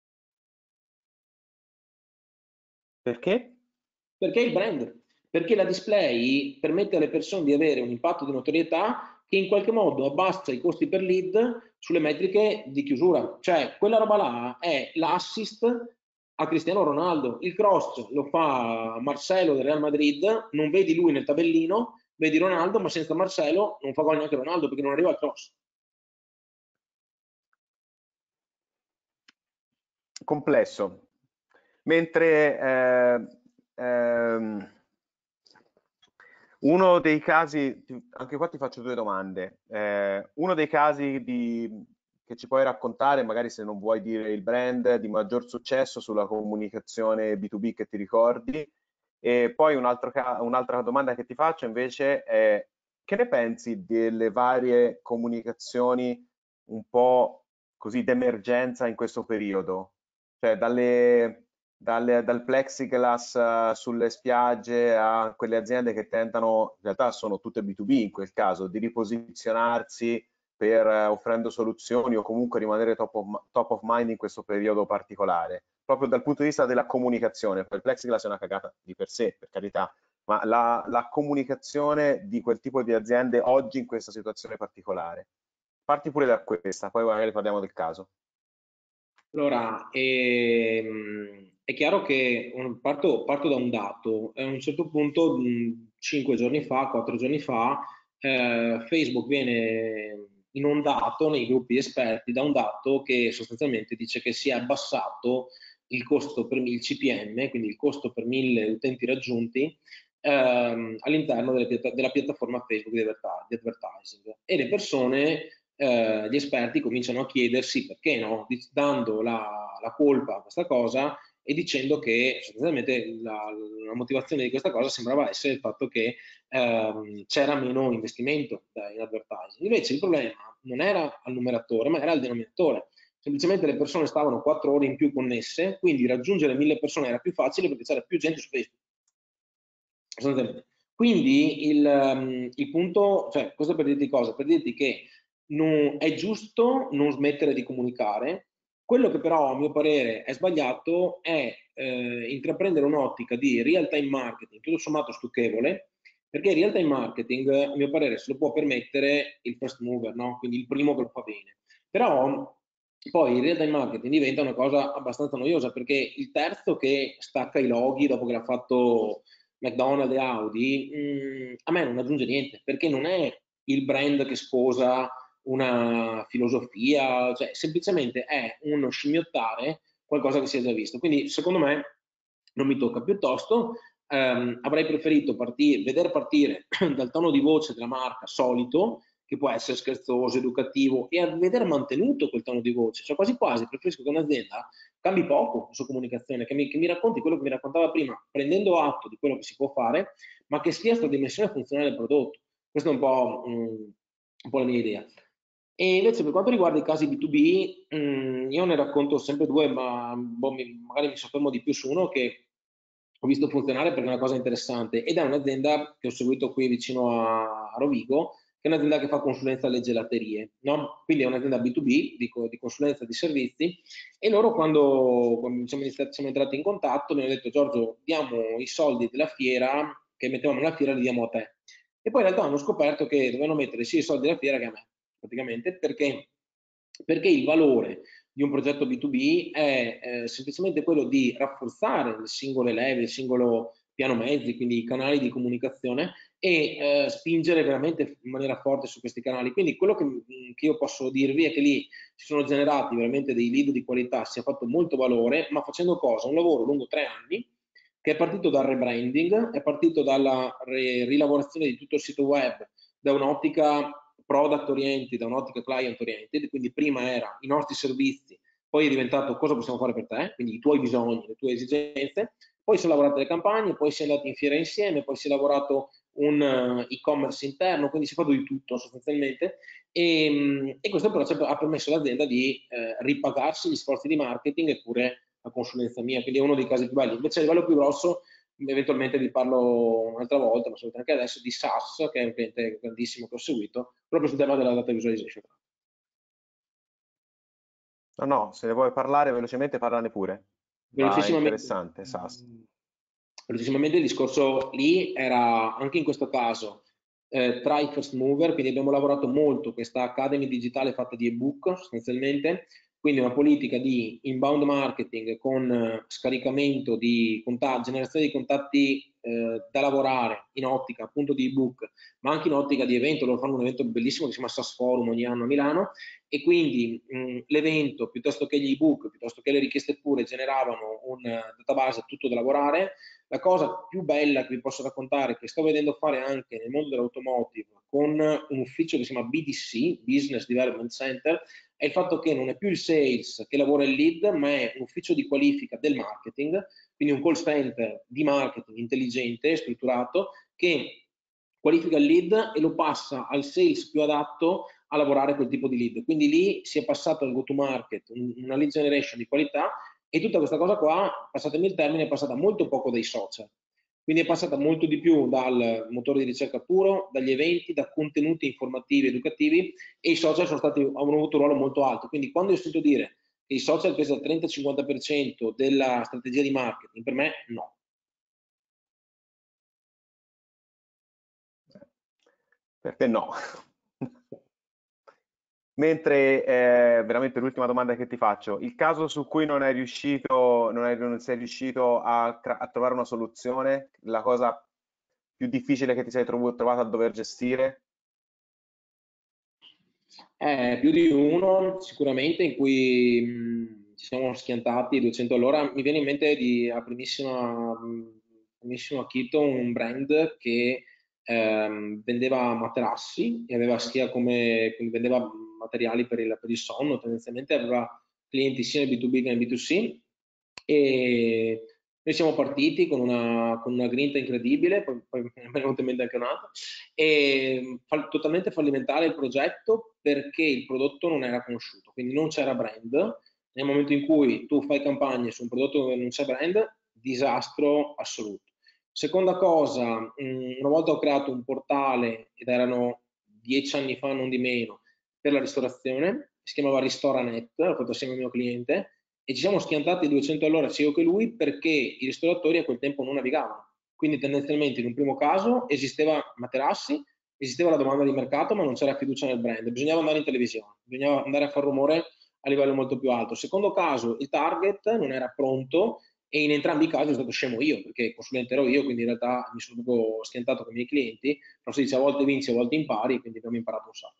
perché? Perché il brand? Perché la display permette alle persone di avere un impatto di notorietà che in qualche modo abbassa i costi per lead sulle metriche di chiusura. Cioè, quella roba là è l'assist a Cristiano Ronaldo. Il cross lo fa Marcelo del Real Madrid, non vedi lui nel tabellino, vedi Ronaldo, ma senza Marcelo non fa gol neanche Ronaldo perché non arriva al cross. Complesso. Mentre eh, ehm, uno dei casi, anche qua ti faccio due domande. Eh, uno dei casi di, che ci puoi raccontare, magari se non vuoi dire il brand, di maggior successo sulla comunicazione B due B che ti ricordi. E poi un altro ca- un'altra domanda che ti faccio invece è: che ne pensi delle varie comunicazioni un po' così d'emergenza in questo periodo? Cioè dalle, dalle- dal plexiglass eh, sulle spiagge a quelle aziende che tentano, in realtà sono tutte B due B in quel caso, di riposizionarsi per, eh, offrendo soluzioni o comunque rimanere top of, top of mind in questo periodo particolare, proprio dal punto di vista della comunicazione. Poi il plexiglass è una cagata di per sé, per carità, ma la, la comunicazione di quel tipo di aziende oggi in questa situazione particolare. Parti pure da questa, poi magari parliamo del caso. Allora, ehm, è chiaro che un- parto, parto da un dato. A un certo punto, mh, cinque giorni fa, quattro giorni fa, eh, Facebook viene inondato nei gruppi di esperti da un dato che sostanzialmente dice che si è abbassato il costo per il C P M, quindi il costo per mille utenti raggiunti, ehm, all'interno delle piatta- della piattaforma Facebook di adverti- di advertising. E le persone, eh, gli esperti cominciano a chiedersi perché no, dando la, la colpa a questa cosa e dicendo che sostanzialmente la, la motivazione di questa cosa sembrava essere il fatto che ehm, c'era meno investimento in advertising. Invece il problema non era al numeratore, ma era al denominatore. Semplicemente le persone stavano quattro ore in più connesse, quindi raggiungere mille persone era più facile perché c'era più gente su Facebook. Quindi il, um, il punto, cioè, questo per dirti cosa? Per dirti che non, è giusto non smettere di comunicare, Quello che però a mio parere è sbagliato è eh, intraprendere un'ottica di real time marketing, tutto sommato stucchevole, perché il real time marketing, a mio parere, se lo può permettere il first mover, no? Quindi il primo che lo fa bene. Però poi il real time marketing diventa una cosa abbastanza noiosa, perché il terzo che stacca i loghi dopo che l'ha fatto McDonald's e Audi, mh, a me non aggiunge niente, perché non è il brand che sposa una filosofia, cioè semplicemente è uno scimmiottare qualcosa che si è già visto. Quindi secondo me non mi tocca. Piuttosto ehm, avrei preferito partire, vedere partire dal tono di voce della marca solito, che può essere scherzoso, educativo, e a vedere mantenuto quel tono di voce. Cioè quasi quasi preferisco che un'azienda cambi poco su comunicazione, che mi, che mi racconti quello che mi raccontava prima, prendendo atto di quello che si può fare, ma che sia questa dimensione funzionale del prodotto. Questa è un po', mh, un po' la mia idea. E invece per quanto riguarda i casi B due B, mh, io ne racconto sempre due, ma boh, mi, magari mi soffermo di più su uno che ho visto funzionare perché è una cosa interessante, ed è un'azienda che ho seguito qui vicino a, a Rovigo, che è un'azienda che fa consulenza alle gelaterie, no? Quindi è un'azienda B due B di, di consulenza di servizi, e loro quando, quando siamo, iniziati, siamo entrati in contatto mi hanno detto: Giorgio, diamo i soldi della fiera che mettevamo nella fiera, li diamo a te. E poi in realtà hanno scoperto che dovevano mettere sia i soldi della fiera che a me, praticamente, perché, perché il valore di un progetto B due B è eh, semplicemente quello di rafforzare le singole leve, il singolo piano mezzi, quindi i canali di comunicazione, e eh, spingere veramente in maniera forte su questi canali. Quindi quello che, che io posso dirvi è che lì si sono generati veramente dei lead di qualità, si è fatto molto valore, ma facendo cosa? Un lavoro lungo tre anni, che è partito dal rebranding, è partito dalla re- rilavorazione di tutto il sito web, da un'ottica product oriented, da un'ottica client oriented, quindi prima era i nostri servizi, poi è diventato cosa possiamo fare per te, quindi i tuoi bisogni, le tue esigenze, poi si è lavorato le campagne, poi si è andati in fiera insieme, poi si è lavorato un uh, e-commerce interno, quindi si è fatto di tutto sostanzialmente, e, e questo però ha permesso all'azienda di eh, ripagarsi gli sforzi di marketing e pure la consulenza mia, quindi è uno dei casi più belli. Invece a livello più grosso, eventualmente vi parlo un'altra volta, ma assolutamente anche adesso, di S A S, che è un cliente grandissimo che ho seguito, proprio sul tema della data visualization. No, no, se ne vuoi parlare velocemente, parlane pure. Va Velocissimamente, interessante, S A S. velocissimamente il discorso lì era anche in questo caso eh, tra i first mover, quindi abbiamo lavorato molto questa academy digitale fatta di ebook sostanzialmente, quindi una politica di inbound marketing con eh, scaricamento di contatti, generazione di contatti eh, da lavorare in ottica appunto di ebook, ma anche in ottica di evento. Loro fanno un evento bellissimo che si chiama S A S Forum ogni anno a Milano, e quindi mh, l'evento, piuttosto che gli ebook, piuttosto che le richieste pure, generavano un uh, database tutto da lavorare. La cosa più bella che vi posso raccontare, che sto vedendo fare anche nel mondo dell'automotive con un ufficio che si chiama B D C, Business Development Center, è il fatto che non è più il sales che lavora il lead, ma è un ufficio di qualifica del marketing, quindi un call center di marketing intelligente, strutturato, che qualifica il lead e lo passa al sales più adatto a lavorare quel tipo di lead. Quindi lì si è passato al go to market, una lead generation di qualità, e tutta questa cosa qua, passatemi il termine, è passata molto poco dai social. Quindi è passata molto di più dal motore di ricerca puro, dagli eventi, da contenuti informativi, educativi, e i social sono stati, hanno avuto un ruolo molto alto. Quindi quando io sento dire che i social pesano il trenta cinquanta per cento della strategia di marketing, per me no. Perché no? Mentre eh, veramente l'ultima domanda che ti faccio, il caso su cui non hai riuscito, non, hai, non sei riuscito a, a trovare una soluzione, la cosa più difficile che ti sei trovato a dover gestire? Eh, più di uno sicuramente in cui mh, ci siamo schiantati duecento all'ora. Mi viene in mente di a primissima, mh, primissimo acchito un brand che ehm, vendeva materassi e aveva sia come, quindi vendeva materiali per il, per il sonno, tendenzialmente aveva clienti sia nel B due B che nel B due C, e noi siamo partiti con una, con una grinta incredibile, poi, poi mi è venuto in mente anche un'altra, e fa, totalmente fallimentare il progetto perché il prodotto non era conosciuto, quindi non c'era brand. Nel momento in cui tu fai campagne su un prodotto dove non c'è brand, disastro assoluto. Seconda cosa, mh, una volta ho creato un portale, ed erano dieci anni fa, non di meno, per la ristorazione, si chiamava Ristoranet, l'ho fatto assieme al mio cliente, e ci siamo schiantati duecento all'ora sia io che lui, perché i ristoratori a quel tempo non navigavano. Quindi tendenzialmente in un primo caso esisteva materassi, esisteva la domanda di mercato, ma non c'era fiducia nel brand, bisognava andare in televisione, bisognava andare a far rumore a livello molto più alto. Secondo caso il target non era pronto, e in entrambi i casi sono stato scemo io, perché consulente ero io, quindi in realtà mi sono proprio schiantato con i miei clienti, però si dice a volte vinci, a volte impari, quindi abbiamo imparato un sacco.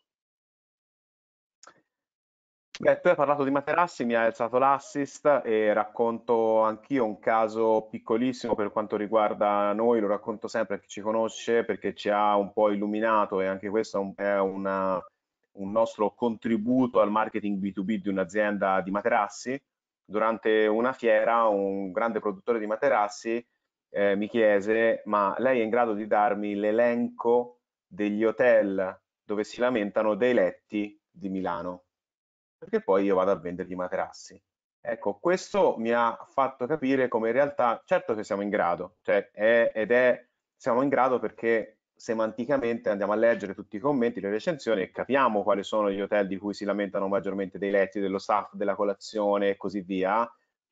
Beh, tu hai parlato di materassi, mi hai alzato l'assist e racconto anch'io un caso piccolissimo per quanto riguarda noi, lo racconto sempre a chi ci conosce perché ci ha un po' illuminato e anche questo è un, è una- un nostro contributo al marketing B due B di un'azienda di materassi. Durante una fiera un grande produttore di materassi eh, mi chiese: ma lei è in grado di darmi l'elenco degli hotel dove si lamentano dei letti di Milano? Perché poi io vado a vendergli i materassi. Ecco, questo mi ha fatto capire come in realtà, certo che siamo in grado, cioè è- ed è, siamo in grado perché semanticamente andiamo a leggere tutti i commenti, le recensioni e capiamo quali sono gli hotel di cui si lamentano maggiormente, dei letti, dello staff, della colazione e così via.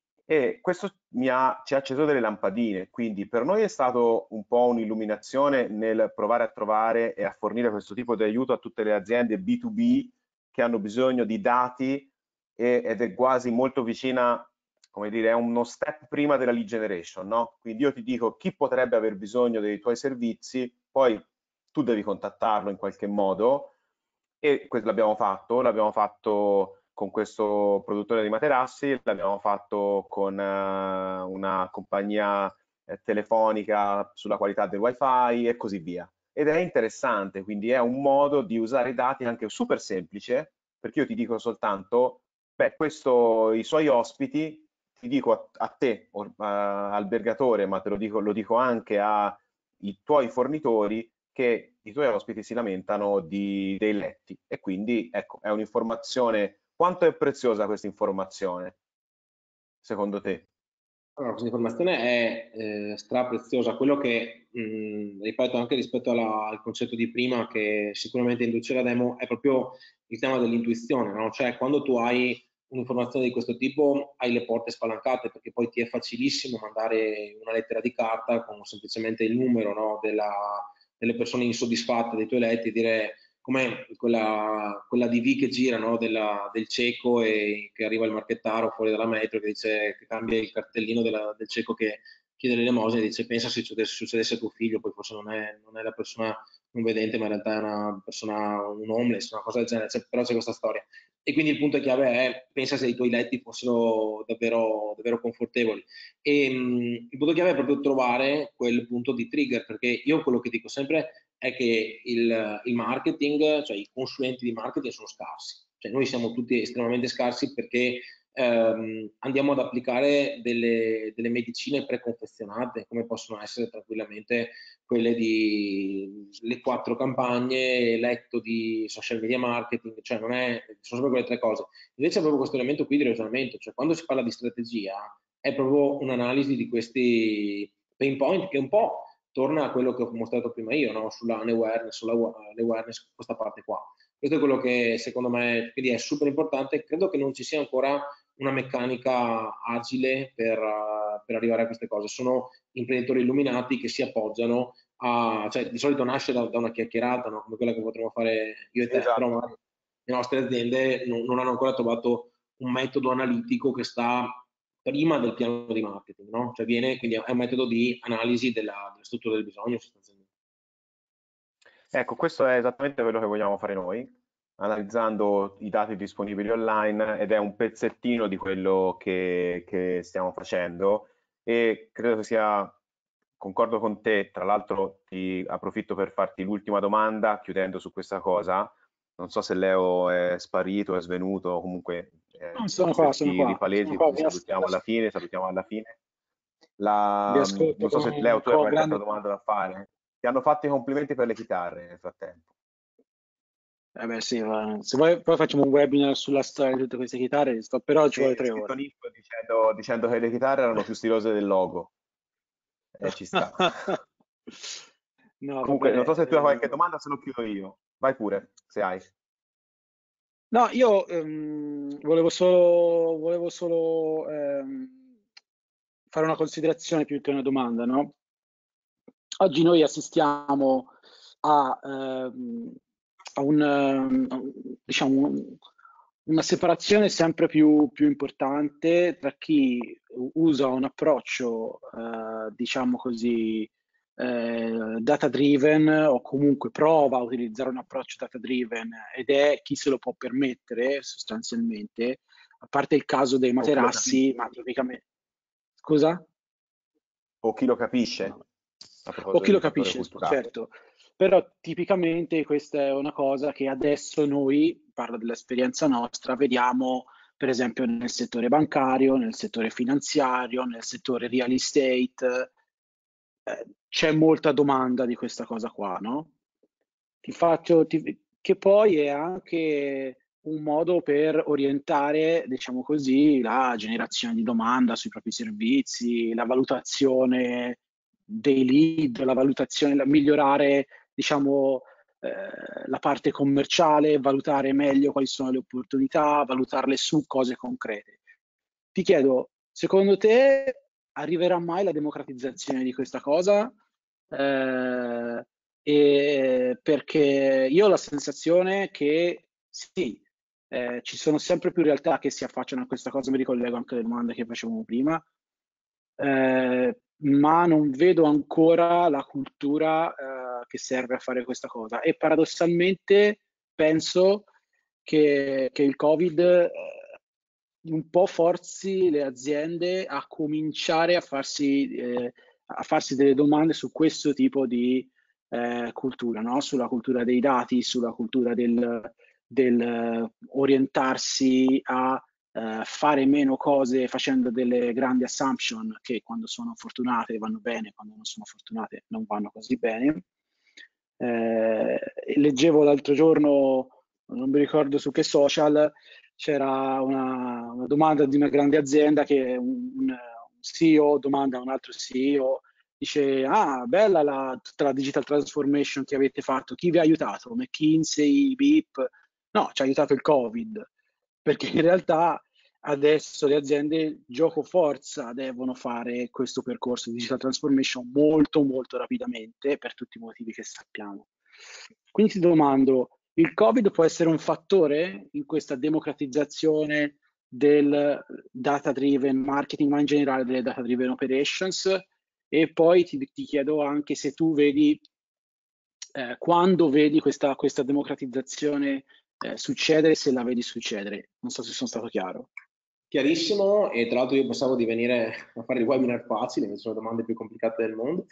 E questo mi ha, ci ha acceso delle lampadine, quindi per noi è stato un po' un'illuminazione nel provare a trovare e a fornire questo tipo di aiuto a tutte le aziende B due B che hanno bisogno di dati e- ed è quasi molto vicina, come dire, è uno step prima della lead generation, no? Quindi io ti dico chi potrebbe aver bisogno dei tuoi servizi, poi tu devi contattarlo in qualche modo e questo l'abbiamo fatto, l'abbiamo fatto con questo produttore di materassi, l'abbiamo fatto con eh, una compagnia eh, telefonica sulla qualità del wifi e così via. Ed è interessante, quindi è un modo di usare i dati anche super semplice, perché io ti dico soltanto, beh, questo, i suoi ospiti, ti dico a, a te, or- a- albergatore, ma te lo dico, lo dico anche ai tuoi fornitori, che i tuoi ospiti si lamentano di, dei letti e quindi ecco, è un'informazione. Quanto è preziosa questa informazione, secondo te? Allora, questa informazione è eh, strapreziosa. Quello che, mh, ripeto, anche rispetto alla- al concetto di prima, che sicuramente induce la demo, è proprio il tema dell'intuizione, no? Cioè, quando tu hai un'informazione di questo tipo, hai le porte spalancate, perché poi ti è facilissimo mandare una lettera di carta con semplicemente il numero, no, della- delle persone insoddisfatte dei tuoi letti e dire come quella, quella D V che gira, no, della- del cieco e che arriva il marchettaro fuori dalla metro che dice che cambia il cartellino della- del cieco che chiede l'elemosina e dice pensa se succedesse, succedesse a tuo figlio, poi forse non è, non è la persona non vedente ma in realtà è una persona, un homeless, una cosa del genere, c'è- però c'è questa storia. E quindi il punto chiave è pensa se i tuoi letti fossero davvero, davvero confortevoli. E mh, il punto chiave è proprio trovare quel punto di trigger, perché io quello che dico sempre è che il, il marketing, cioè i consulenti di marketing sono scarsi. Cioè noi siamo tutti estremamente scarsi perché ehm, andiamo ad applicare delle, delle medicine preconfezionate, come possono essere tranquillamente quelle di le quattro campagne, letto di social media marketing, cioè non è, sono sempre quelle tre cose. Invece è proprio questo elemento qui di ragionamento, cioè quando si parla di strategia è proprio un'analisi di questi pain point che un po' torna a quello che ho mostrato prima io, no? Sulla awareness, sulla awareness, questa parte qua. Questo è quello che secondo me quindi è super importante. Credo che non ci sia ancora una meccanica agile per, uh, per arrivare a queste cose. Sono imprenditori illuminati che si appoggiano a, cioè di solito nasce da, da una chiacchierata, no? Come quella che potremmo fare io e te, però Esatto. magari le nostre aziende non, non hanno ancora trovato un metodo analitico che sta prima del piano di marketing, no? Cioè viene, quindi è un metodo di analisi della, della struttura del bisogno sostanzialmente. Ecco, questo è esattamente quello che vogliamo fare noi, analizzando i dati disponibili online ed è un pezzettino di quello che, che stiamo facendo e credo che sia, concordo con te, tra l'altro ti approfitto per farti l'ultima domanda chiudendo su questa cosa, non so se Leo è sparito, è svenuto, comunque eh, No, per sono qua, sono effetti qua, sono palesi qua, ci vi, as- salutiamo alla fine, salutiamo alla fine. vi La, ascolto non so se Leo con, tu hai con qualche altra grande... domanda da fare. Ti hanno fatto i complimenti per le chitarre nel frattempo. Eh beh, sì, va. Se vuoi poi facciamo un webinar sulla storia di tutte queste chitarre, sto- però ci Sì, vuole è tre scritto ore. Nick dicendo, dicendo che le chitarre erano più stilose del logo. E ci sta. No, Comunque, vabbè, non so se tu hai qualche eh, domanda, se no chiudo io. Vai pure, se hai. No, io ehm, volevo solo, volevo solo ehm, fare una considerazione più che una domanda, no? Oggi noi assistiamo a, ehm, a un, ehm, a un- diciamo, un- una separazione sempre più, più importante tra chi usa un approccio, eh, diciamo così, eh, data driven o comunque prova a utilizzare un approccio data driven ed è chi se lo può permettere sostanzialmente, a parte il caso dei O chi lo materassi, capisce, ma tipicamente... Scusa? o chi lo capisce, No. a O proposito chi lo di fattore capisce, culturale. certo, però tipicamente questa è una cosa che adesso noi, parlo dell'esperienza nostra, vediamo per esempio nel settore bancario, nel settore finanziario, nel settore real estate, eh, c'è molta domanda di questa cosa qua, no? Ti faccio, ti- che poi è anche un modo per orientare, diciamo così, la generazione di domanda sui propri servizi, la valutazione dei lead, la valutazione, la- migliorare, diciamo, eh, la parte commerciale, valutare meglio quali sono le opportunità, valutarle su cose concrete. Ti chiedo, secondo te arriverà mai la democratizzazione di questa cosa? Eh, e perché io ho la sensazione che sì, eh, ci sono sempre più realtà che si affacciano a questa cosa, mi ricollego anche alle domande che facevamo prima, eh, ma non vedo ancora la cultura, eh, che serve a fare questa cosa. E paradossalmente penso che, che il Covid, eh, un po' forzi le aziende a cominciare a farsi, eh, a farsi delle domande su questo tipo di eh, cultura, no? Sulla cultura dei dati, sulla cultura del, del eh, orientarsi a eh, fare meno cose facendo delle grandi assumption che quando sono fortunate vanno bene, quando non sono fortunate non vanno così bene. Eh, leggevo l'altro giorno, non mi ricordo su che social, c'era una, una domanda di una grande azienda che un, un C E O domanda a un altro C E O, dice, ah, bella la, tutta la digital transformation che avete fatto, chi vi ha aiutato? McKinsey, B I P? No, ci ha aiutato il Covid, perché in realtà adesso le aziende gioco forza devono fare questo percorso di digital transformation molto molto rapidamente per tutti i motivi che sappiamo. Quindi ti domando, il Covid può essere un fattore in questa democratizzazione del data driven marketing, ma in generale delle data driven operations? E poi ti, ti chiedo anche se tu vedi, eh, quando vedi questa, questa democratizzazione eh, succedere, se la vedi succedere. Non so se sono stato chiaro. Chiarissimo, e tra l'altro io pensavo di venire a fare il webinar facile, invece sono le domande più complicate del mondo.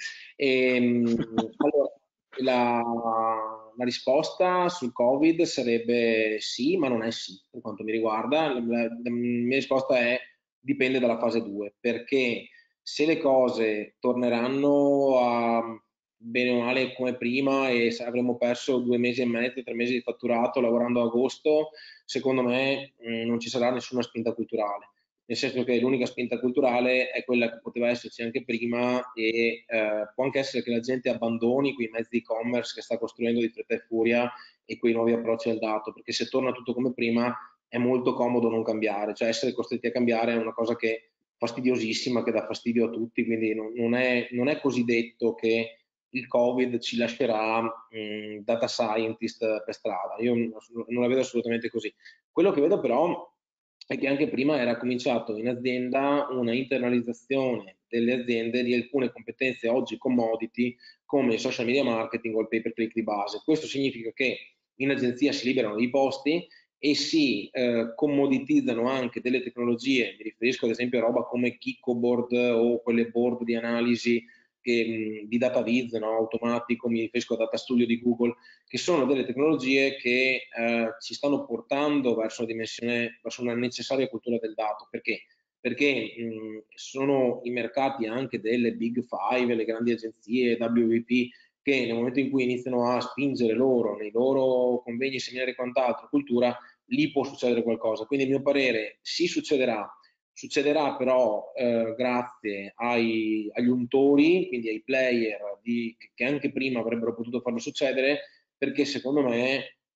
E, allora, la, la risposta sul Covid sarebbe sì, ma non è sì, per quanto mi riguarda. La, la, la mia risposta è dipende dalla fase due, perché se le cose torneranno a bene o male come prima e avremo perso due mesi e mezzo, tre mesi di fatturato lavorando a agosto, secondo me mh, non ci sarà nessuna spinta culturale, nel senso che l'unica spinta culturale è quella che poteva esserci anche prima e eh, può anche essere che la gente abbandoni quei mezzi e-commerce che sta costruendo di fretta e furia e quei nuovi approcci al dato, perché se torna tutto come prima è molto comodo non cambiare, cioè essere costretti a cambiare è una cosa che fastidiosissima, che dà fastidio a tutti, quindi non, non, è, non è così detto che il Covid ci lascerà mh, data scientist per strada. Io non la vedo assolutamente così. Quello che vedo però è che anche prima era cominciato in azienda una internalizzazione delle aziende di alcune competenze oggi commodity come il social media marketing o il pay per click di base. Questo significa che in agenzia si liberano dei posti e si eh, commoditizzano anche delle tecnologie, mi riferisco ad esempio a roba come Kikoboard o quelle board di analisi che, di DataViz, no, automatico, mi riferisco a Data Studio di Google, che sono delle tecnologie che eh, ci stanno portando verso una dimensione, verso una necessaria cultura del dato. Perché? Perché mh, sono i mercati anche delle Big Five, le grandi agenzie, W V P, che nel momento in cui iniziano a spingere loro, nei loro convegni, seminari e quant'altro, cultura, lì può succedere qualcosa. Quindi a mio parere sì succederà, succederà però eh, grazie ai, agli untori, quindi ai player di, che anche prima avrebbero potuto farlo succedere, perché secondo me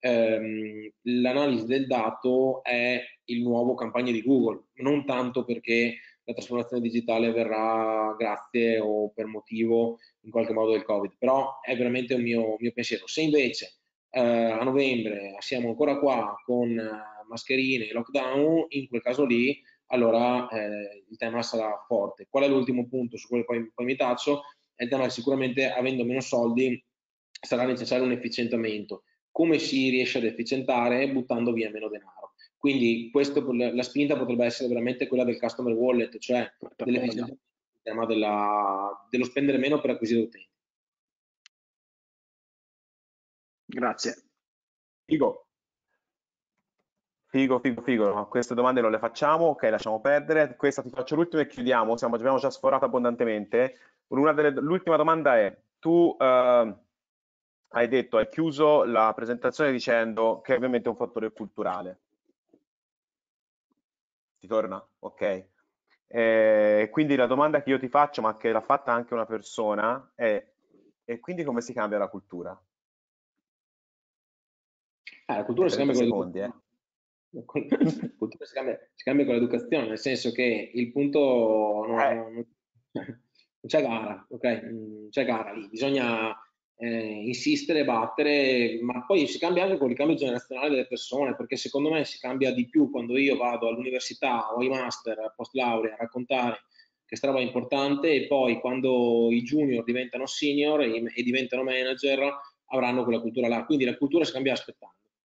ehm, l'analisi del dato è il nuovo campagna di Google, non tanto perché la trasformazione digitale avverrà grazie o per motivo in qualche modo del Covid, però è veramente un mio, mio pensiero. Se invece eh, a novembre siamo ancora qua con eh, mascherine e lockdown, in quel caso lì allora eh, il tema sarà forte. Qual è l'ultimo punto su cui poi, poi mi taccio? È il tema che sicuramente avendo meno soldi sarà necessario un efficientamento. Come si riesce ad efficientare? Buttando via meno denaro. Quindi questo, la spinta potrebbe essere veramente quella del customer wallet, cioè dell'efficientamento, il tema della, dello spendere meno per acquisire utenti. Grazie. Figo. Figo, figo, figo. No, queste domande non le facciamo, ok, lasciamo perdere. Questa ti faccio l'ultima e chiudiamo. Siamo, abbiamo già sforato abbondantemente. Una delle, l'ultima domanda è: tu eh, hai detto, hai chiuso la presentazione dicendo che ovviamente è un fattore culturale. Ti torna? Ok. Eh, quindi la domanda che io ti faccio, ma che l'ha fatta anche una persona, è: e quindi come si cambia la cultura? Ah, la cultura si trenta cambia con secondi, eh. l'educazione. La cultura si cambia, si cambia con l'educazione, nel senso che il punto non, Eh, non- non c'è gara, ok? Non c'è gara lì, bisogna eh, insistere, battere, ma poi si cambia anche con il cambio generazionale delle persone, perché secondo me si cambia di più quando io vado all'università o ai master post laurea a raccontare che sta roba è importante e poi quando i junior diventano senior e, e diventano manager avranno quella cultura là. Quindi la cultura si cambia aspettando.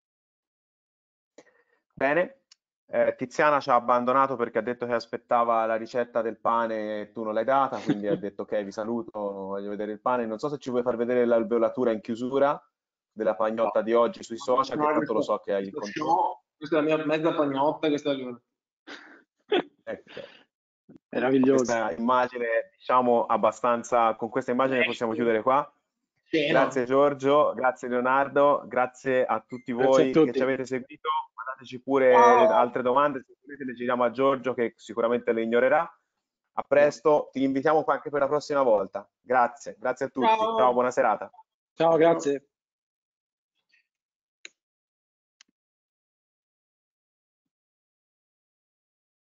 Bene. Eh, Tiziana ci ha abbandonato perché ha detto che aspettava la ricetta del pane e tu non l'hai data, quindi ha detto ok, vi saluto, voglio vedere il pane. Non so se ci vuoi far vedere l'alveolatura in chiusura della pagnotta di oggi sui social, che No, tanto lo questo, so che hai il questo controllo. show, questa è la mia mezza pagnotta, questa è la... Ecco. Meraviglioso. Questa immagine, diciamo, abbastanza, con questa immagine possiamo chiudere qua. Grazie Giorgio, grazie Leonardo, grazie a tutti Grazie a voi che ci tutti. avete seguito. Mandateci pure Ciao! altre domande, se volete le giriamo a Giorgio che sicuramente le ignorerà. A presto, ti invitiamo qua anche per la prossima volta. Grazie, grazie a tutti. Ciao, Ciao! buona serata. Ciao, grazie.